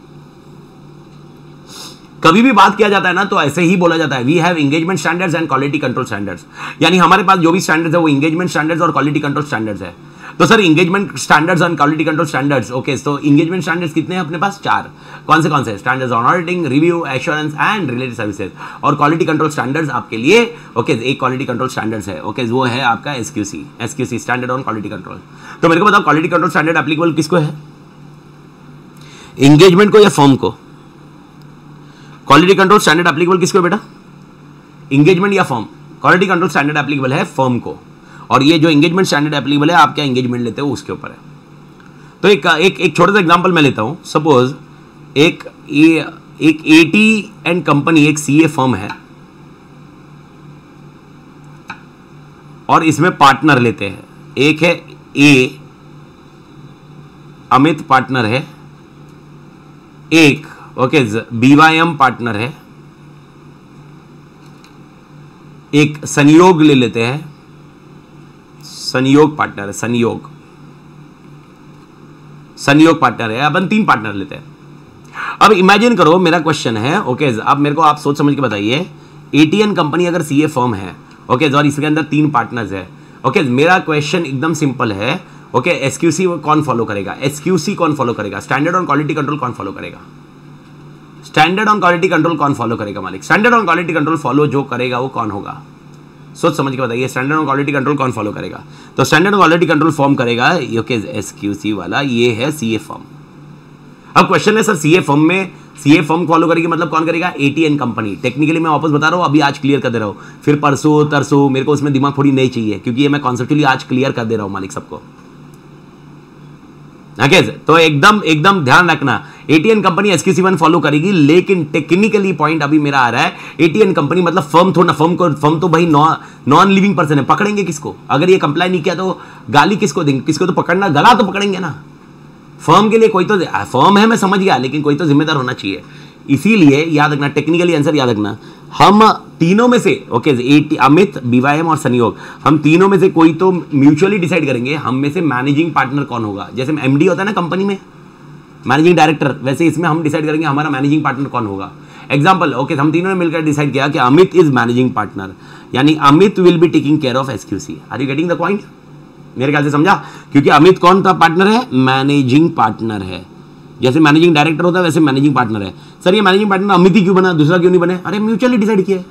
[SPEAKER 1] कभी भी बात किया जाता है ना तो ऐसे ही बोला जाता है, we have engagement standards and quality control standards, यानी हमारे पास जो भी स्टैंडर्ड्स है वो एंगेजमेंट स्टैंडर्ड्स और क्वालिटी कंट्रोल स्टैंडर्ड्स है। तो sir engagement standards and quality control standards, okay तो एंगेजमेंट स्टैंडर्ड्स कितने हैं अपने पास, चार। कौन से कौन से, standards on auditing, review, assurance and related services. और क्वालिटी कंट्रोल स्टैंडर्ड्स आपके लिए ओके एक क्वालिटी कंट्रोल स्टैंडर्ड्स है, ओके वो है आपका SQC, SQC standard on quality control. तो मेरे को बताओ क्वालिटी कंट्रोल स्टैंडर्ड एप्लीकेबल किसको है, एंगेजमेंट को या फर्म को? क्वालिटी कंट्रोल स्टैंडर्ड एप्लीकेबल किसको है बेटा, एंगेजमेंट या firm? Quality control standard applicable है फर्म को, और ये जो एंगेजमेंट स्टैंडर्ड एप्लीकेबल है आप क्या एंगेजमेंट लेते हो उसके ऊपर है। तो एक एक एक छोटा सा एग्जांपल मैं लेता हूं, सपोज एक ए, एक एटी एंड कंपनी एक सीए फर्म है और इसमें पार्टनर लेते हैं, एक है ए अमित पार्टनर है, एक ओके बीवाईएम पार्टनर है, एक संयोग ले लेते हैं, संयोग पार्टनर है, संयोग संयोग पार्टनर है, अपन तीन पार्टनर लेते हैं। अब इमेजिन करो, मेरा क्वेश्चन है ओके अब मेरे को आप सोच समझ के बताइए, एटीएन कंपनी अगर सीए फर्म है ओके और इसके अंदर तीन पार्टनर्स है ओके, मेरा क्वेश्चन एकदम सिंपल है ओके एसक्यूसी कौन फॉलो करेगा, एसक्यूसी कौन फॉलो करेगा, स्टैंडर्ड ऑन क्वालिटी कंट्रोल कौन फॉलो करेगा, स्टैंडर्ड ऑन क्वालिटी कंट्रोल कौन फॉलो करेगा मालिक, standard on quality control follow जो करेगा वो कौन होगा, सोच समझ के बताइए, स्टैंडर्ड ऑन क्वालिटी कंट्रोल कौन फॉलो करेगा? तो standard on quality control form करेगा ओके एसक्यूसी वाला, ये है सीए फर्म। अब क्वेश्चन है सर सीए फर्म में सीए फर्म फॉलो करेगी मतलब कौन करेगा, एटीएन कंपनी। टेक्निकली मैं वापस बता रहा हूं, अभी आज क्लियर कर दे रहा हूं, फिर परसों तरसों मेरे को उसमें दिमाग थोड़ी नहीं चाहिए, क्योंकि ये मैं कॉन्सेप्चुअली आज क्लियर कर दे रहा हूं मालिक सबको। ओके तो एकदम एकदम ध्यान रखना, ATN company SQC one follow करेगी, लेकिन टेक्निकली पॉइंट अभी मेरा आ रहा है, एटीएन कंपनी मतलब फर्म थोड़ा, फर्म को फर्म तो भाई नॉन लिविंग पर्सन है, पकड़ेंगे किसको? अगर ये कंप्लाई नहीं किया तो गाली किसको देंगे, किसको तो पकड़ना, गला तो पकड़ेंगे ना। फर्म के लिए कोई तो, फर्म है मैं समझ गया, लेकिन कोई तो जिम्मेदार होना चाहिए। इसीलिए याद रखना, टेक्निकली आंसर याद रखना, हम तीनों में से ओके एटी अमित, बीवाईएम और संयोग, हम तीनों में से कोई तो म्यूचुअली डिसाइड करेंगे हम में से मैनेजिंग पार्टनर कौन होगा। जैसे एमडी होता है ना कंपनी में, मैनेजिंग डायरेक्टर, वैसे इसमें हम डिसाइड करेंगे हमारा मैनेजिंग पार्टनर कौन होगा। एग्जांपल ओके हम तीनों ने मिलकर डिसाइड किया कि अमित इज मैनेजिंग पार्टनर, यानी Amit will be taking care of SQC. Are you getting the point? मेरे ख्याल से समझा, क्योंकि अमित कौन सा पार्टनर है, मैनेजिंग पार्टनर है। जैसे मैनेजिंग डायरेक्टर होता है वैसे मैनेजिंग पार्टनर है। सर ये मैनेजिंग पार्टनर अमित ही क्यों बना, दूसरा क्यों नहीं बने? अरे म्यूचुअली डिसाइड किया,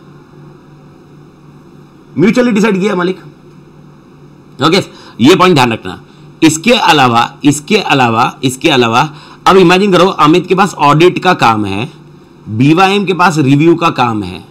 [SPEAKER 1] म्यूचुअली डिसाइड किया मालिक। ओके ये पॉइंट ध्यान रखना। इसके अलावा इसके अलावा इसके अलावा अब इमेजिन करो अमित के पास ऑडिट का काम है, बीवाईएम के पास रिव्यू का काम है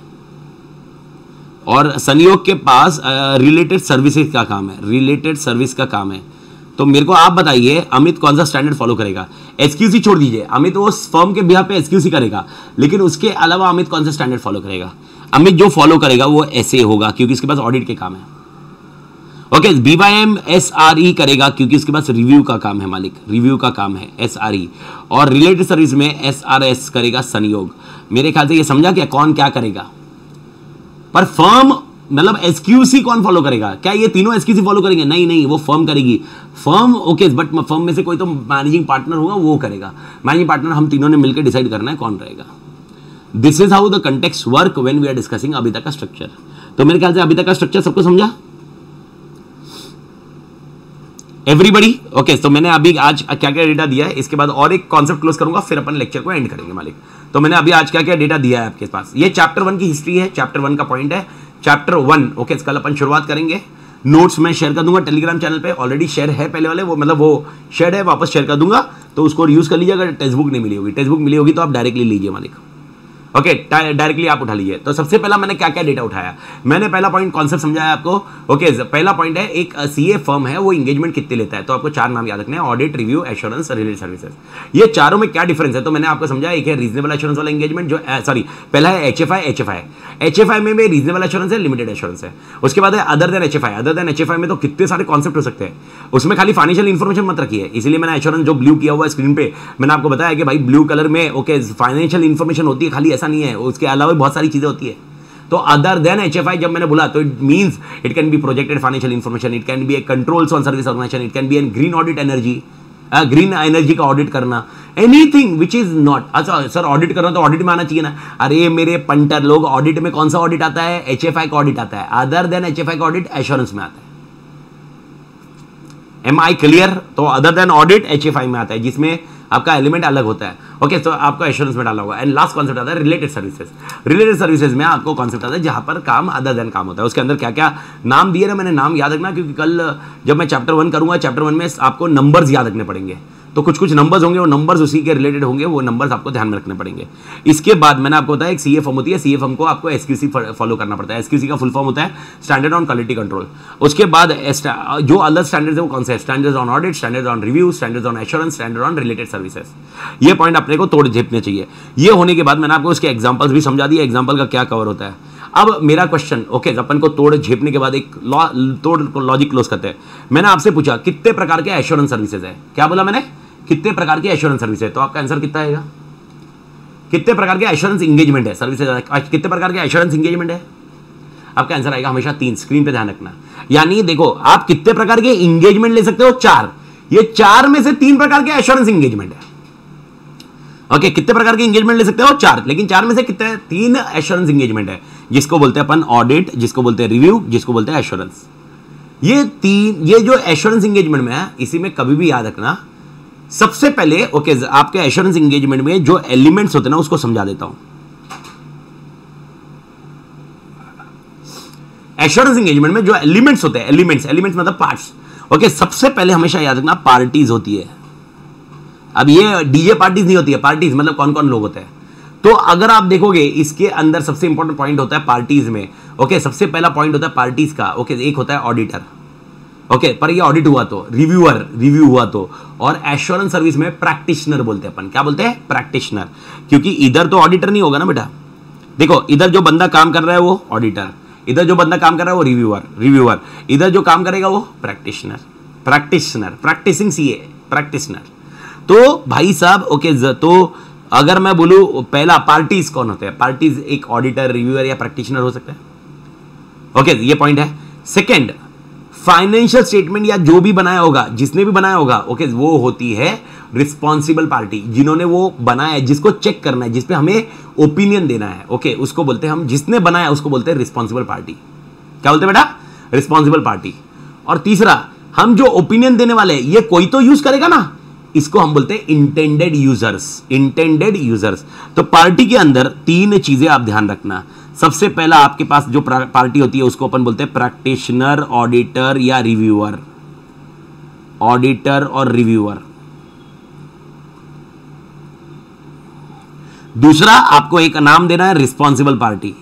[SPEAKER 1] और संयोग के पास रिलेटेड सर्विसेज का काम है, रिलेटेड सर्विस का काम है। तो मेरे को आप बताइए अमित कौन सा स्टैंडर्ड फॉलो करेगा? एसक्यूसी छोड़ दीजिए, अमित वो फर्म के बिहाफ पे एसक्यूसी करेगा, लेकिन उसके अलावा अमित कौन सा स्टैंडर्ड फॉलो करेगा? अमित जो फॉलो करेगा वो ऐसे होगा क्योंकि उसके पास ऑडिट के काम है। ओके, बीवाईएम एसआरई करेगा क्योंकि उसके पास रिव्यू का काम है, मालिक रिव्यू का काम है एसआरई। और रिलेटेड सर्विस में एसआरएस करेगा संयोग। मेरे ख्याल से ये समझा क्या कौन क्या करेगा। पर फर्म मतलब एसक्यूसी कौन फॉलो करेगा? क्या ये तीनों एसक्यूसी फॉलो करेंगे? नहीं नहीं, वो फर्म करेगी। फर्म ओके, बट फर्म में से कोई तो मैनेजिंग पार्टनर होगा, वो करेगा। मैनेजिंग पार्टनर हम तीनों ने मिलकर डिसाइड करना है कौन रहेगा। This is how the context work when we are discussing अभी तक का स्ट्रक्चर। तो मेरे ख्याल से अभी तक का स्ट्रक्चर सबको समझा एवरीबडी? ओके, तो मैंने अभी आज क्या क्या डेटा दिया है, इसके बाद और एक कॉन्सेप्ट क्लोज करूंगा, फिर अपन लेक्चर को एंड करेंगे मालिक। तो मैंने अभी आज क्या क्या डेटा दिया है आपके पास। ये चैप्टर वन की हिस्ट्री है, चैप्टर वन का पॉइंट है, चैप्टर वन। ओके, कल अपन शुरुआत करेंगे। नोट्स मैं शेयर कर दूंगा टेलीग्राम चैनल पे, ऑलरेडी शेयर है पहले वाले, वो मतलब वो शेयर है, वापस शेयर कर दूंगा, तो उसको यूज कर लीजिए। अगर टेक्स्ट बुक नहीं मिली होगी, टेक्स्ट बुक मिली होगी तो आप डायरेक्टली लीजिए मालिक। ओके, डायरेक्टली आप उठा लीजिए। तो सबसे पहला मैंने क्या क्या डेटा उठाया, मैंने पहला पॉइंट कॉन्सेप्ट समझाया आपको। ओके, पहला पॉइंट है एक सीए फर्म है, वो एंगेजमेंट कितने लेता है। तो आपको चार नाम याद रखने हैं, audit, review, assurance, related services. ये चारों में क्या डिफरेंस है तो मैंने आपको समझाया। एक है रीजनेबल एश्योरेंस वाला एंगेजमेंट, जो सॉरी पहला है एचएफआई। एचएफआई एचएफआई में भी रीजनेबल एश्योरेंस है, लिमिटेड एश्योरेंस है। उसके बाद है other than HFI. Other than HFI में तो कितने सारे कॉन्सेप्ट हो सकते हैं, उसमें खाली फाइनेंशियल इन्फॉर्मेशन मत रखिए। इसलिए मैंने एश्योरेंस जो ब्लू किया हुआ है स्क्रीन पे, मैंने आपको बताया कि भाई ब्लू कलर में ओके फाइनेंशियल इन्फॉर्मेशन होती है, खाली ऐसा नहीं है, उसके अलावा बहुत सारी चीजें होती है। तो अदर देन एचएफआई जब मैंने बोला तो it means it can be projected financial information, it can be a controls on service organisation, it can be an green audit energy, green energy का ऑडिट करना, एनीथिंग विच इज नॉट। अच्छा sir audit करना तो audit में आना चाहिए ना। अरे मेरे पंटर लोग, ऑडिट में कौन सा ऑडिट आता है? एचएफआई का ऑडिट आता है। अदर देन एचएफआई का ऑडिट एश्योरेंस में आता है। Am I clear? तो अदर देन ऑडिट एचएफआई में आता है, जिसमें आपका एलिमेंट अलग होता है। ओके, तो आपको एश्योरेंस में डाला होगा। एंड लास्ट कॉन्सेप्ट आता है रिलेटेड सर्विसेज। रिलेटेड सर्विसेज में आपको कॉन्सेप्ट आता है जहां पर काम अदर देन काम होता है। उसके अंदर क्या क्या नाम दिए ना, मैंने नाम याद रखना, क्योंकि कल जब मैं चैप्टर वन करूंगा, चैप्टर वन में आपको नंबर्स याद रखने पड़ेंगे। तो कुछ कुछ नंबर्स होंगे, वो नंबर्स उसी के रिलेटेड होंगे, वो नंबर्स आपको ध्यान में रखने पड़ेंगे। इसके बाद मैंने आपको बताया एक सीए फॉर्म होती है, सीए फॉर्म को आपको एसक्यूसी फॉलो करना पड़ता है। एसक्यूसी का फुल फॉर्म होता है स्टैंडर्ड ऑन क्वालिटी कंट्रोल। उसके बाद जो अदर स्टैंडर्ड्स है वो कौन से हैं? Standards on audit, standards on review, standards on assurance, standard on related services. ये पॉइंट अपने को तोड़ झेपने चाहिए। ये होने के बाद मैंने आपको उसके एग्जांपल्स भी समझा दिए, एग्जांपल का क्या कवर होता है। अब मेरा क्वेश्चन, ओके अपन को तोड़ झेपने के बाद एक लॉ तोड़ लॉजिक क्लोज करते हैं। मैंने आपसे पूछा कितने प्रकार के एश्योरेंस सर्विसेज है, क्या बोला मैंने? कितने प्रकार के एश्योरेंस सर्विस है? तो आपका आंसर कितना आएगा? कितने प्रकार के एश्योरेंस एंगेजमेंट है सर्विसेज? कितने प्रकार के एश्योरेंस एंगेजमेंट है? आपका आंसर आएगा हमेशा तीन। स्क्रीन पे ध्यान रखना। यानी देखो आप कितने प्रकार के एंगेजमेंट ले सकते हो? चार। ये चार में से तीन प्रकार के एश्योरेंस एंगेजमेंट है। ओके, कितने प्रकार के एंगेजमेंट ले सकते हो? चार। लेकिन चार में से कितने? तीन एश्योरेंस एंगेजमेंट है, जिसको बोलते हैं अपन ऑडिट, जिसको बोलते हैं रिव्यू, जिसको बोलते हैं एश्योरेंस। ये तीन, ये जो एश्योरेंस एंगेजमेंट में है, इसी में कभी भी याद रखना सबसे पहले ओके okay, आपके एश्योरेंस एंगेजमेंट में जो एलिमेंट्स होते हैं ना उसको समझा देता हूं। एश्योरेंस एंगेजमेंट में जो एलिमेंट्स होते हैं, एलिमेंट्स एलिमेंट्स मतलब पार्ट्स। ओके, सबसे पहले हमेशा याद रखना पार्टीज होती है। अब ये डीजे पार्टीज नहीं होती है, पार्टीज मतलब कौन कौन लोग होते हैं। तो अगर आप देखोगे इसके अंदर सबसे इंपॉर्टेंट पॉइंट होता है पार्टीज में। ओके okay, सबसे पहला पॉइंट होता है पार्टीज का। ओके okay, एक होता है ऑडिटर। ओके okay, पर ये ऑडिट हुआ तो, रिव्यूअर रिव्यू हुआ तो, और एश्योरेंस सर्विस में प्रैक्टिशनर बोलते हैं अपन। क्या बोलते हैं? प्रैक्टिशनर। क्योंकि इधर तो ऑडिटर नहीं होगा ना बेटा। देखो इधर जो बंदा काम कर रहा है वो ऑडिटर, इधर जो बंदा काम कर रहा है वो रिव्यूअर रिव्यूअर इधर जो काम करेगा वो practitioner practitioner practising CA practitioner. तो भाई साहब ओके okay, तो अगर मैं बोलूं पहला पार्टीज कौन होते हैं? पार्टीज एक ऑडिटर, रिव्यूअर या प्रैक्टिशनर हो सकता है। ओके okay, ये पॉइंट है। सेकेंड, फाइनेंशियल स्टेटमेंट या जो भी बनाया होगा, जिसने भी बनाया होगा ओके okay, वो होती है रिस्पॉन्सिबल पार्टी। जिन्होंने वो बनाया है, जिसको चेक करना है, जिसपे हमें ओपिनियन देना है, ओके okay, उसको बोलते हैं हम, जिसने बनाया उसको बोलते हैं रिस्पॉन्सिबल पार्टी। क्या बोलते हैं बेटा? Responsible party. और तीसरा, हम जो ओपिनियन देने वाले हैं ये कोई तो यूज करेगा ना, इसको हम बोलते हैं इंटेंडेड यूजर्स। Intended users. तो पार्टी के अंदर तीन चीजें आप ध्यान रखना। सबसे पहला आपके पास जो पार्टी होती है उसको अपन बोलते हैं प्रैक्टिशनर, ऑडिटर या रिव्यूअर। ऑडिटर और रिव्यूअर। दूसरा आपको एक नाम देना है रिस्पॉन्सिबल पार्टी।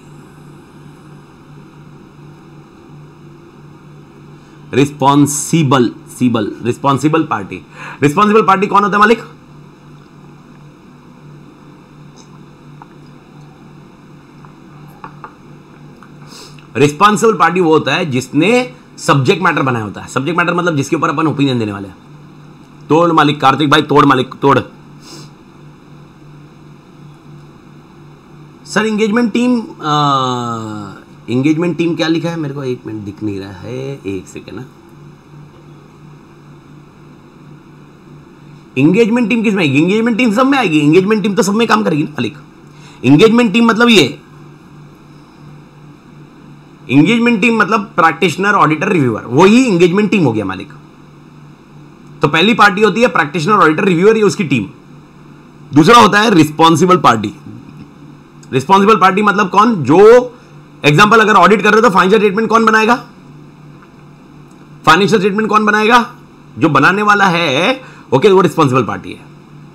[SPEAKER 1] रिस्पॉन्सिबल सिबल रिस्पॉन्सिबल पार्टी। रिस्पॉन्सिबल पार्टी कौन होता है मालिक? रिस्पॉन्सिबल पार्टी वो होता है जिसने सब्जेक्ट मैटर बनाया होता है। सब्जेक्ट मैटर मतलब जिसके ऊपर अपन ओपिनियन देने वाले हैं। तोड़ मालिक, कार्तिक भाई तोड़ मालिक तोड़। Sir engagement team, engagement team क्या लिखा है मेरे को एक मिनट दिख नहीं रहा है, एक सेकेंड ना। एंगेजमेंट टीम किस में आएगी? एंगेजमेंट टीम सब में आएगी। एंगेजमेंट टीम तो सब में काम करेगी ना मालिक। एंगेजमेंट टीम मतलब ये, एंगेजमेंट टीम मतलब प्रैक्टिशनर, ऑडिटर, रिव्यूअर, वही एंगेजमेंट टीम हो गया मालिक। तो पहली पार्टी होती है प्रैक्टिशनर, ऑडिटर, रिव्यूअर, ये उसकी टीम। दूसरा होता है रिस्पॉन्सिबल पार्टी। रिस्पॉन्सिबल पार्टी मतलब कौन? जो एग्जांपल अगर ऑडिट कर रहे हो तो फाइनेंशियल स्टेटमेंट कौन बनाएगा? फाइनेंशियल स्टेटमेंट कौन बनाएगा? जो बनाने वाला है, ओके, वो रिस्पॉन्सिबल पार्टी है।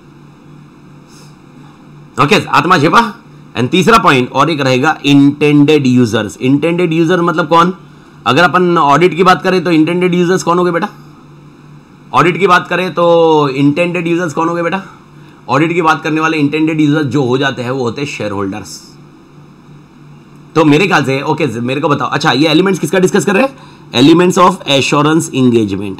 [SPEAKER 1] ओके, आत्मा झेपा। एंड तीसरा पॉइंट और एक रहेगा इंटेंडेड यूजर्स। इंटेंडेड यूजर मतलब कौन? अगर अपन ऑडिट की बात करें तो इंटेंडेड यूजर्स कौन हो गए बेटा? ऑडिट की बात करें तो इंटेंडेड यूजर्स कौन हो गए बेटा? ऑडिट की बात करने वाले इंटेंडेड यूजर्स जो हो जाते हैं वो होते हैं शेयर होल्डर्स। तो मेरे ख्याल से ओके okay, मेरे को बताओ। अच्छा, ये एलिमेंट्स किसका डिस्कस कर रहे हैं? Elements of assurance engagement.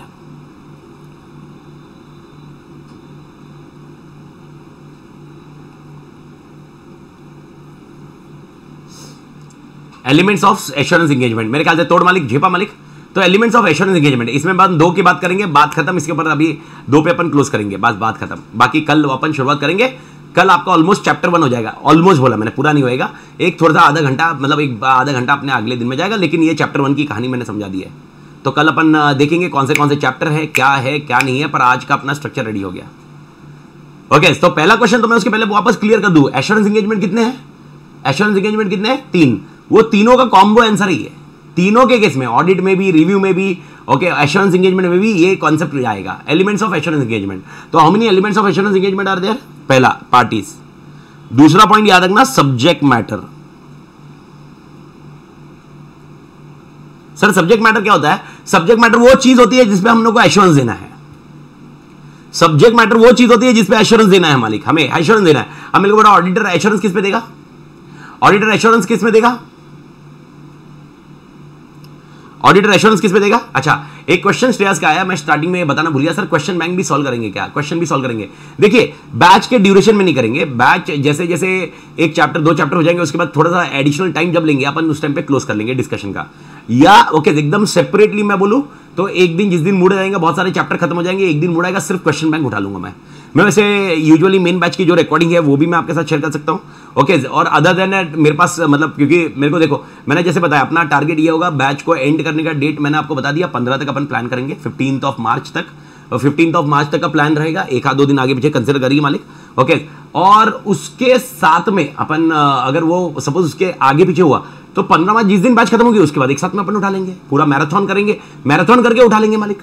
[SPEAKER 1] Elements of assurance engagement मेरे ख्याल से तोड़ मालिक, झेपा मालिक। तो एलिमेंट्स ऑफ एश्योरेंस इंगेजमेंट, इसमें बात दो की बात करेंगे, बात खत्म। इसके ऊपर अभी दो पे अपन क्लोज करेंगे, बस बात खत्म। बाकी कल अपन शुरुआत करेंगे। कल आपका ऑलमोस्ट चैप्टर वन हो जाएगा। ऑलमोस्ट बोला मैंने, पूरा नहीं होएगा। एक थोड़ा सा आधा घंटा, मतलब एक आधा घंटा अपने अगले दिन में जाएगा, लेकिन ये चैप्टर वन की कहानी मैंने समझा दी है। तो कल अपन देखेंगे कौन से कौन से चैप्टर है, क्या है क्या नहीं है, पर आज का अपना स्ट्रक्चर रेडी हो गया। ओके, तो पहला क्वेश्चन तो मैं उसके पहले वापस क्लियर कर दूं। एश्योरेंस इंगेजमेंट कितने हैं? एश्योरेंस इंगेजमेंट कितने हैं? तीन। वो तीनों का कॉम्बो आंसर ही है। तीनों के केस में, ऑडिट में भी, रिव्यू में भी, ओके, एश्योरेंस इंगेजमेंट में भी ये कॉन्सेप्ट आएगा, एलिमेंट्स ऑफ एश्योरेंस इंगेजमेंट। तो how many elements of assurance engagement are there? पहला पार्टीज। दूसरा पॉइंट याद रखना subject matter. Sir subject matter क्या होता है? सब्जेक्ट मैटर वो चीज होती है जिसपे हम लोग को एश्योरेंस देना है। सब्जेक्ट मैटर वो चीज होती है जिसपे एश्योरेंस देना है मालिक, हमें एश्योरेंस देना है। अब मेरे को बड़ा ऑडिटर एश्योरेंस किस पे देगा? ऑडिटर एश्योरेंस किस में देगा? ऑडिटर एश्योरेंस किस पे देगा? अच्छा, एक क्वेश्चन श्रेयस का आया, मैं स्टार्टिंग में बताना भूल गया। सर क्वेश्चन बैंक भी सॉल्व करेंगे क्या? क्वेश्चन भी सॉल्व करेंगे। देखिए, बैच के ड्यूरेशन में नहीं करेंगे। बैच जैसे जैसे एक चैप्टर दो चैप्टर हो जाएंगे, उसके बाद थोड़ा सा एडिशनल टाइम जब लेंगे अपन, उस टाइम पे क्लोज कर लेंगे डिस्कशन का। या ओके, एकदम सेपरेटली मैं बोलूं तो एक दिन जिस दिन मूड आएगा, बहुत सारे चैप्टर खत्म हो जाएंगे, एक दिन मूड आएगा सिर्फ क्वेश्चन बैंक उठा लूंगा मैं मैं वैसे यूजुअली मेन बैच की जो रिकॉर्डिंग है वो भी मैं आपके साथ शेयर कर सकता हूँ। ओके, और अदर देन मेरे पास मतलब, क्योंकि मेरे को देखो, मैंने जैसे बताया अपना टारगेट ये होगा, बैच को एंड करने का डेट मैंने आपको बता दिया, पंद्रह तक अपन प्लान करेंगे, फिफ्टींथ ऑफ मार्च तक। फिफ्टींथ ऑफ मार्च तक का प्लान रहेगा, एक आध दो दिन आगे पीछे कंसिडर करिए मालिक। ओके, और उसके साथ में अपन अगर वो सपोज उसके आगे पीछे हुआ तो पंद्रह मार्च जिस दिन बैच खत्म होगी उसके बाद एक साथ में अपन उठा लेंगे, पूरा मैराथन करेंगे, मैराथन करके उठा लेंगे मालिक।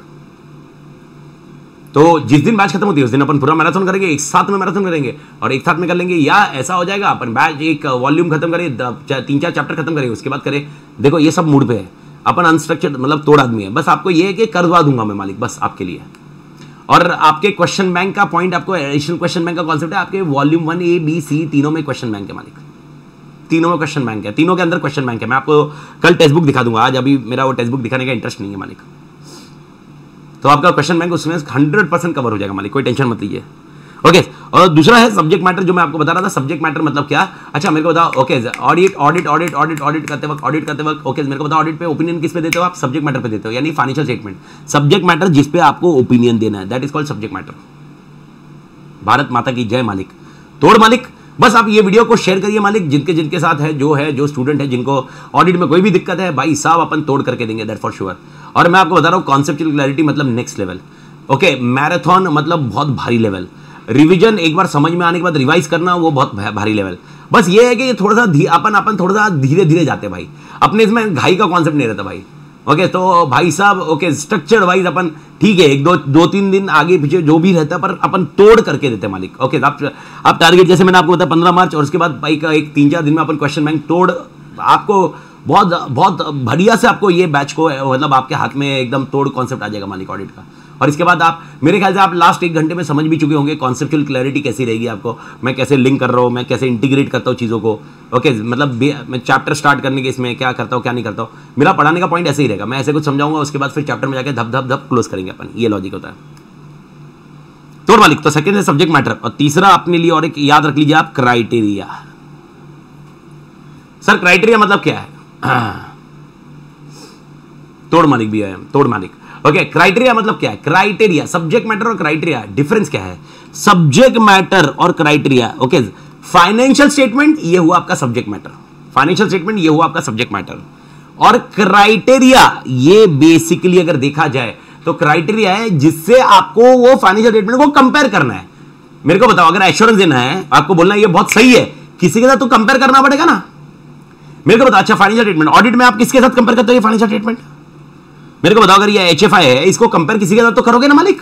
[SPEAKER 1] तो जिस दिन बैच खत्म होती है उस दिन अपन पूरा मैराथन करेंगे, एक साथ में मैराथन करेंगे और एक साथ में कर लेंगे। या ऐसा हो जाएगा अपन बैच एक वॉल्यूम खत्म करें, तीन चार चैप्टर खत्म करें, उसके बाद करें। देखो ये सब मूड पे है, अपन अनस्ट्रक्चर्ड मतलब तोड़ आदमी है। बस आपको ये है कि करवा दूंगा मैं मालिक, बस आपके लिए। और आपके क्वेश्चन बैंक का पॉइंट, आपको एडिशनल क्वेश्चन बैंक का कॉन्सेप्ट है, आपके volume one A B C तीनों में क्वेश्चन बैंक है मालिक, तीनों में क्वेश्चन बैंक है, तीनों के अंदर क्वेश्चन बैंक है। मैं आपको कल टेक्स्ट बुक दिखा दूंगा, आज अभी मेरा वो टेक्स्ट बुक दिखाने का इंटरेस्ट नहीं है मालिक। तो आपका क्वेश्चन बैंक उसमें हंड्रेड परसेंट कवर हो जाएगा मालिक, कोई टेंशन मत लीजिए। ओके, और दूसरा है सब्जेक्ट मैटर, जो मैं आपको बता रहा था। सब्जेक्ट मैटर मतलब क्या? अच्छा मेरे को बताओ। Okay, audit audit audit audit audit करते वक्त ऑडिट करते वक्त ओके मेरे को बताओ, ऑडिट पे ओपिनियन किस पे देते हो आप? सब्जेक्ट मैटर पे देते हो, यानी फाइनेंशियल स्टेटमेंट। सब्जेक्ट मैटर जिस पे आपको ओपिनियन देना है, that is called subject matter. Bharat माता की जय मालिक, तोड़ मालिक। बस आप ये वीडियो को शेयर करिए मालिक, जिनके जिनके साथ है, जो है जो स्टूडेंट है जिनको ऑडिट में कोई भी दिक्कत है, भाई साहब अपन तोड़ करके देंगे, दैट फॉर श्योर। और मैं आपको बता रहा हूँ कॉन्सेप्चुअल क्लैरिटी मतलब नेक्स्ट लेवल। ओके, मैराथन मतलब बहुत भारी लेवल, रिवीजन एक बार समझ में आने के बाद रिवाइज करना वो बहुत भारी लेवल। बस ये है कि ये थोड़ा सा अपन अपन थोड़ा सा धीरे धीरे जाते हैं भाई, अपने इसमें घाई का कॉन्सेप्ट नहीं रहता भाई। ओके okay, तो भाई साहब ओके स्ट्रक्चर वाइज अपन ठीक है एक दो दो तीन दिन आगे पीछे जो भी रहता है पर अपन तोड़ करके देते हैं मालिक। ओके okay, आप आप टारगेट जैसे मैंने आपको बताया पंद्रह मार्च और उसके बाद भाई का एक तीन चार दिन में अपन क्वेश्चन बैंक तोड़ आपको बहुत बहुत बढ़िया से आपको ये बैच को मतलब आपके हाथ में एकदम तोड़ कॉन्सेप्ट आ जाएगा मालिक ऑडिट का। और इसके बाद आप मेरे ख्याल से आप लास्ट एक घंटे में समझ भी चुके होंगे कॉन्सेप्चुअल क्लैरिटी कैसी रहेगी आपको, मैं कैसे लिंक कर रहा हूँ, मैं कैसे इंटीग्रेट करता हूँ चीज़ों को। ओके मतलब मैं चैप्टर स्टार्ट करने के इसमें क्या करता हूँ क्या नहीं करता हूँ, मेरा पढ़ाने का पॉइंट ऐसे ही रहेगा, मैं ऐसे कुछ समझाऊंगा उसके बाद फिर चैप्टर में जाकर धप धप धप क्लोज करेंगे अपन, ये लॉजिक होता है तोड़ मालिक। तो सेकंड है सब्जेक्ट मैटर और तीसरा अपने लिए और एक याद रख लीजिए आप क्राइटेरिया। सर क्राइटेरिया मतलब क्या है? तोड़ मालिक भी है, तोड़ मालिक। ओके क्राइटेरिया मतलब क्या है? क्राइटेरिया सब्जेक्ट मैटर और क्राइटेरिया डिफरेंस क्या है? सब्जेक्ट मैटर और क्राइटेरिया ओके फाइनेंशियल स्टेटमेंट ये हुआ आपका सब्जेक्ट मैटर, फाइनेंशियल स्टेटमेंट ये हुआ आपका सब्जेक्ट मैटर और क्राइटेरिया ये बेसिकली अगर देखा जाए तो क्राइटेरिया है जिससे आपको वो फाइनेंशियल स्टेटमेंट को कंपेयर करना है। मेरे को बताओ अगर एश्योरेंस देना है आपको बोलना है ये बहुत सही है, किसी के साथ तो कंपेयर करना पड़ेगा ना। मेरे को बताओ अच्छा फाइनेंशियल स्टेटमेंट ऑडिट में आप किसके साथ कंपेयर करते हो? ये फाइनेंशियल स्टेटमेंट मेरे को बताओ अगर ये एच एफ आई है इसको कंपेयर किसी के साथ तो करोगे ना मालिक,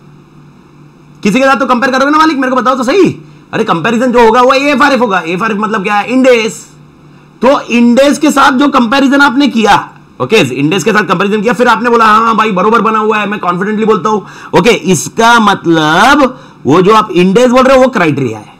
[SPEAKER 1] किसी के साथ तो कंपेयर करोगे ना मालिक, मेरे को बताओ तो सही। अरे कंपैरिजन जो होगा वो ए एफ आर एफ होगा, ए एफ आर एफ मतलब क्या है? इंडेस। तो इंडेस के साथ जो कंपैरिजन आपने किया ओके okay, इंडेस के साथ कंपैरिजन किया फिर आपने बोला हाँ भाई बरोबर बना हुआ है, मैं कॉन्फिडेंटली बोलता हूं ओके okay, इसका मतलब वो जो आप इंडेस बोल रहे हो वो क्राइटेरिया है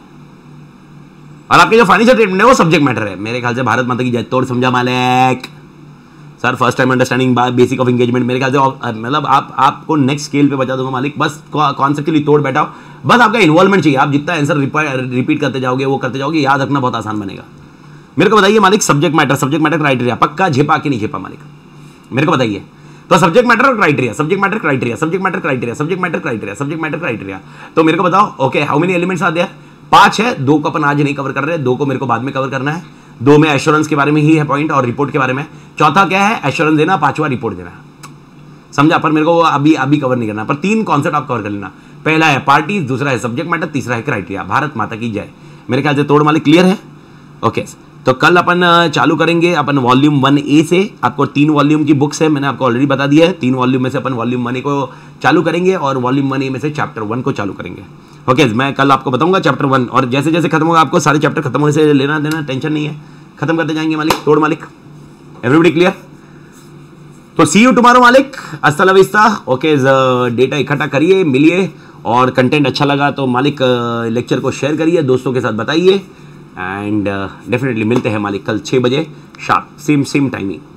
[SPEAKER 1] और आपके जो फाइनेंशियल स्टेटमेंट है वो सब्जेक्ट मैटर है। मेरे ख्याल से भारत माता की जय। तोड़ समझा मालिक? Sir first time understanding basic of engagement मेरे ख्याल से मतलब आप आपको नेक्स्ट स्केल पे बता दूंगा मालिक। बस कॉन्सेप्चुअली तोड़ बैठाओ, बस आपका इन्वॉल्वमेंट चाहिए। आप जितना आंसर रिपीट करते जाओगे वो करते जाओगे, याद रखना बहुत आसान बनेगा। मेरे को बताइए मालिक subject matter subject matter criteria पक्का झेपा कि नहीं झेपा मालिक? मेरे को बताइए। तो सब्जेक्ट मैटर और criteria subject matter criteria subject matter criteria subject matter criteria subject matter criteria तो मेरे को बताओ ओके हाउ मेनी एलिमेंट्स आते हैं? पांच है, दो को अपन आज नहीं कवर कर रहे हैं, दो को मेरे को बाद में कवर करना है। दो में एश्योरेंस के बारे में ही है पॉइंट और रिपोर्ट के बारे में। चौथा क्या है? एश्योरेंस देना, पांचवा रिपोर्ट देना। समझा? पर मेरे को अभी अभी कवर नहीं करना, पर तीन कॉन्सेप्ट आप कवर कर लेना। पहला है पार्टी, दूसरा है सब्जेक्ट मैटर, तीसरा है क्राइटेरिया। भारत माता की जय। मेरे ख्याल से तोड़ मालिक क्लियर है? ओके तो कल अपन चालू करेंगे अपन वॉल्यूम वन ए से। आपको तीन वॉल्यूम की बुक्स है, मैंने आपको ऑलरेडी बता दिया है। तीन वॉल्यूम में से अपन वॉल्यूम वन ए को चालू करेंगे और वॉल्यूम वन ए में से चैप्टर वन को चालू करेंगे। ओके मैं कल आपको बताऊंगा चैप्टर वन और जैसे जैसे खत्म होगा आपको सारे चैप्टर खत्म होने से लेना देना टेंशन नहीं है, खत्म करते जाएंगे मालिक। तोड़ मालिक एवरीबॉडी क्लियर? तो सी यू टुमारो मालिक, hasta la vista. Okay data इकट्ठा करिए, मिलिए और कंटेंट अच्छा लगा तो मालिक लेक्चर को शेयर करिए, दोस्तों के साथ बताइए एंड डेफिनेटली मिलते हैं मालिक कल छः बजे शार्प सेम सेम टाइमिंग।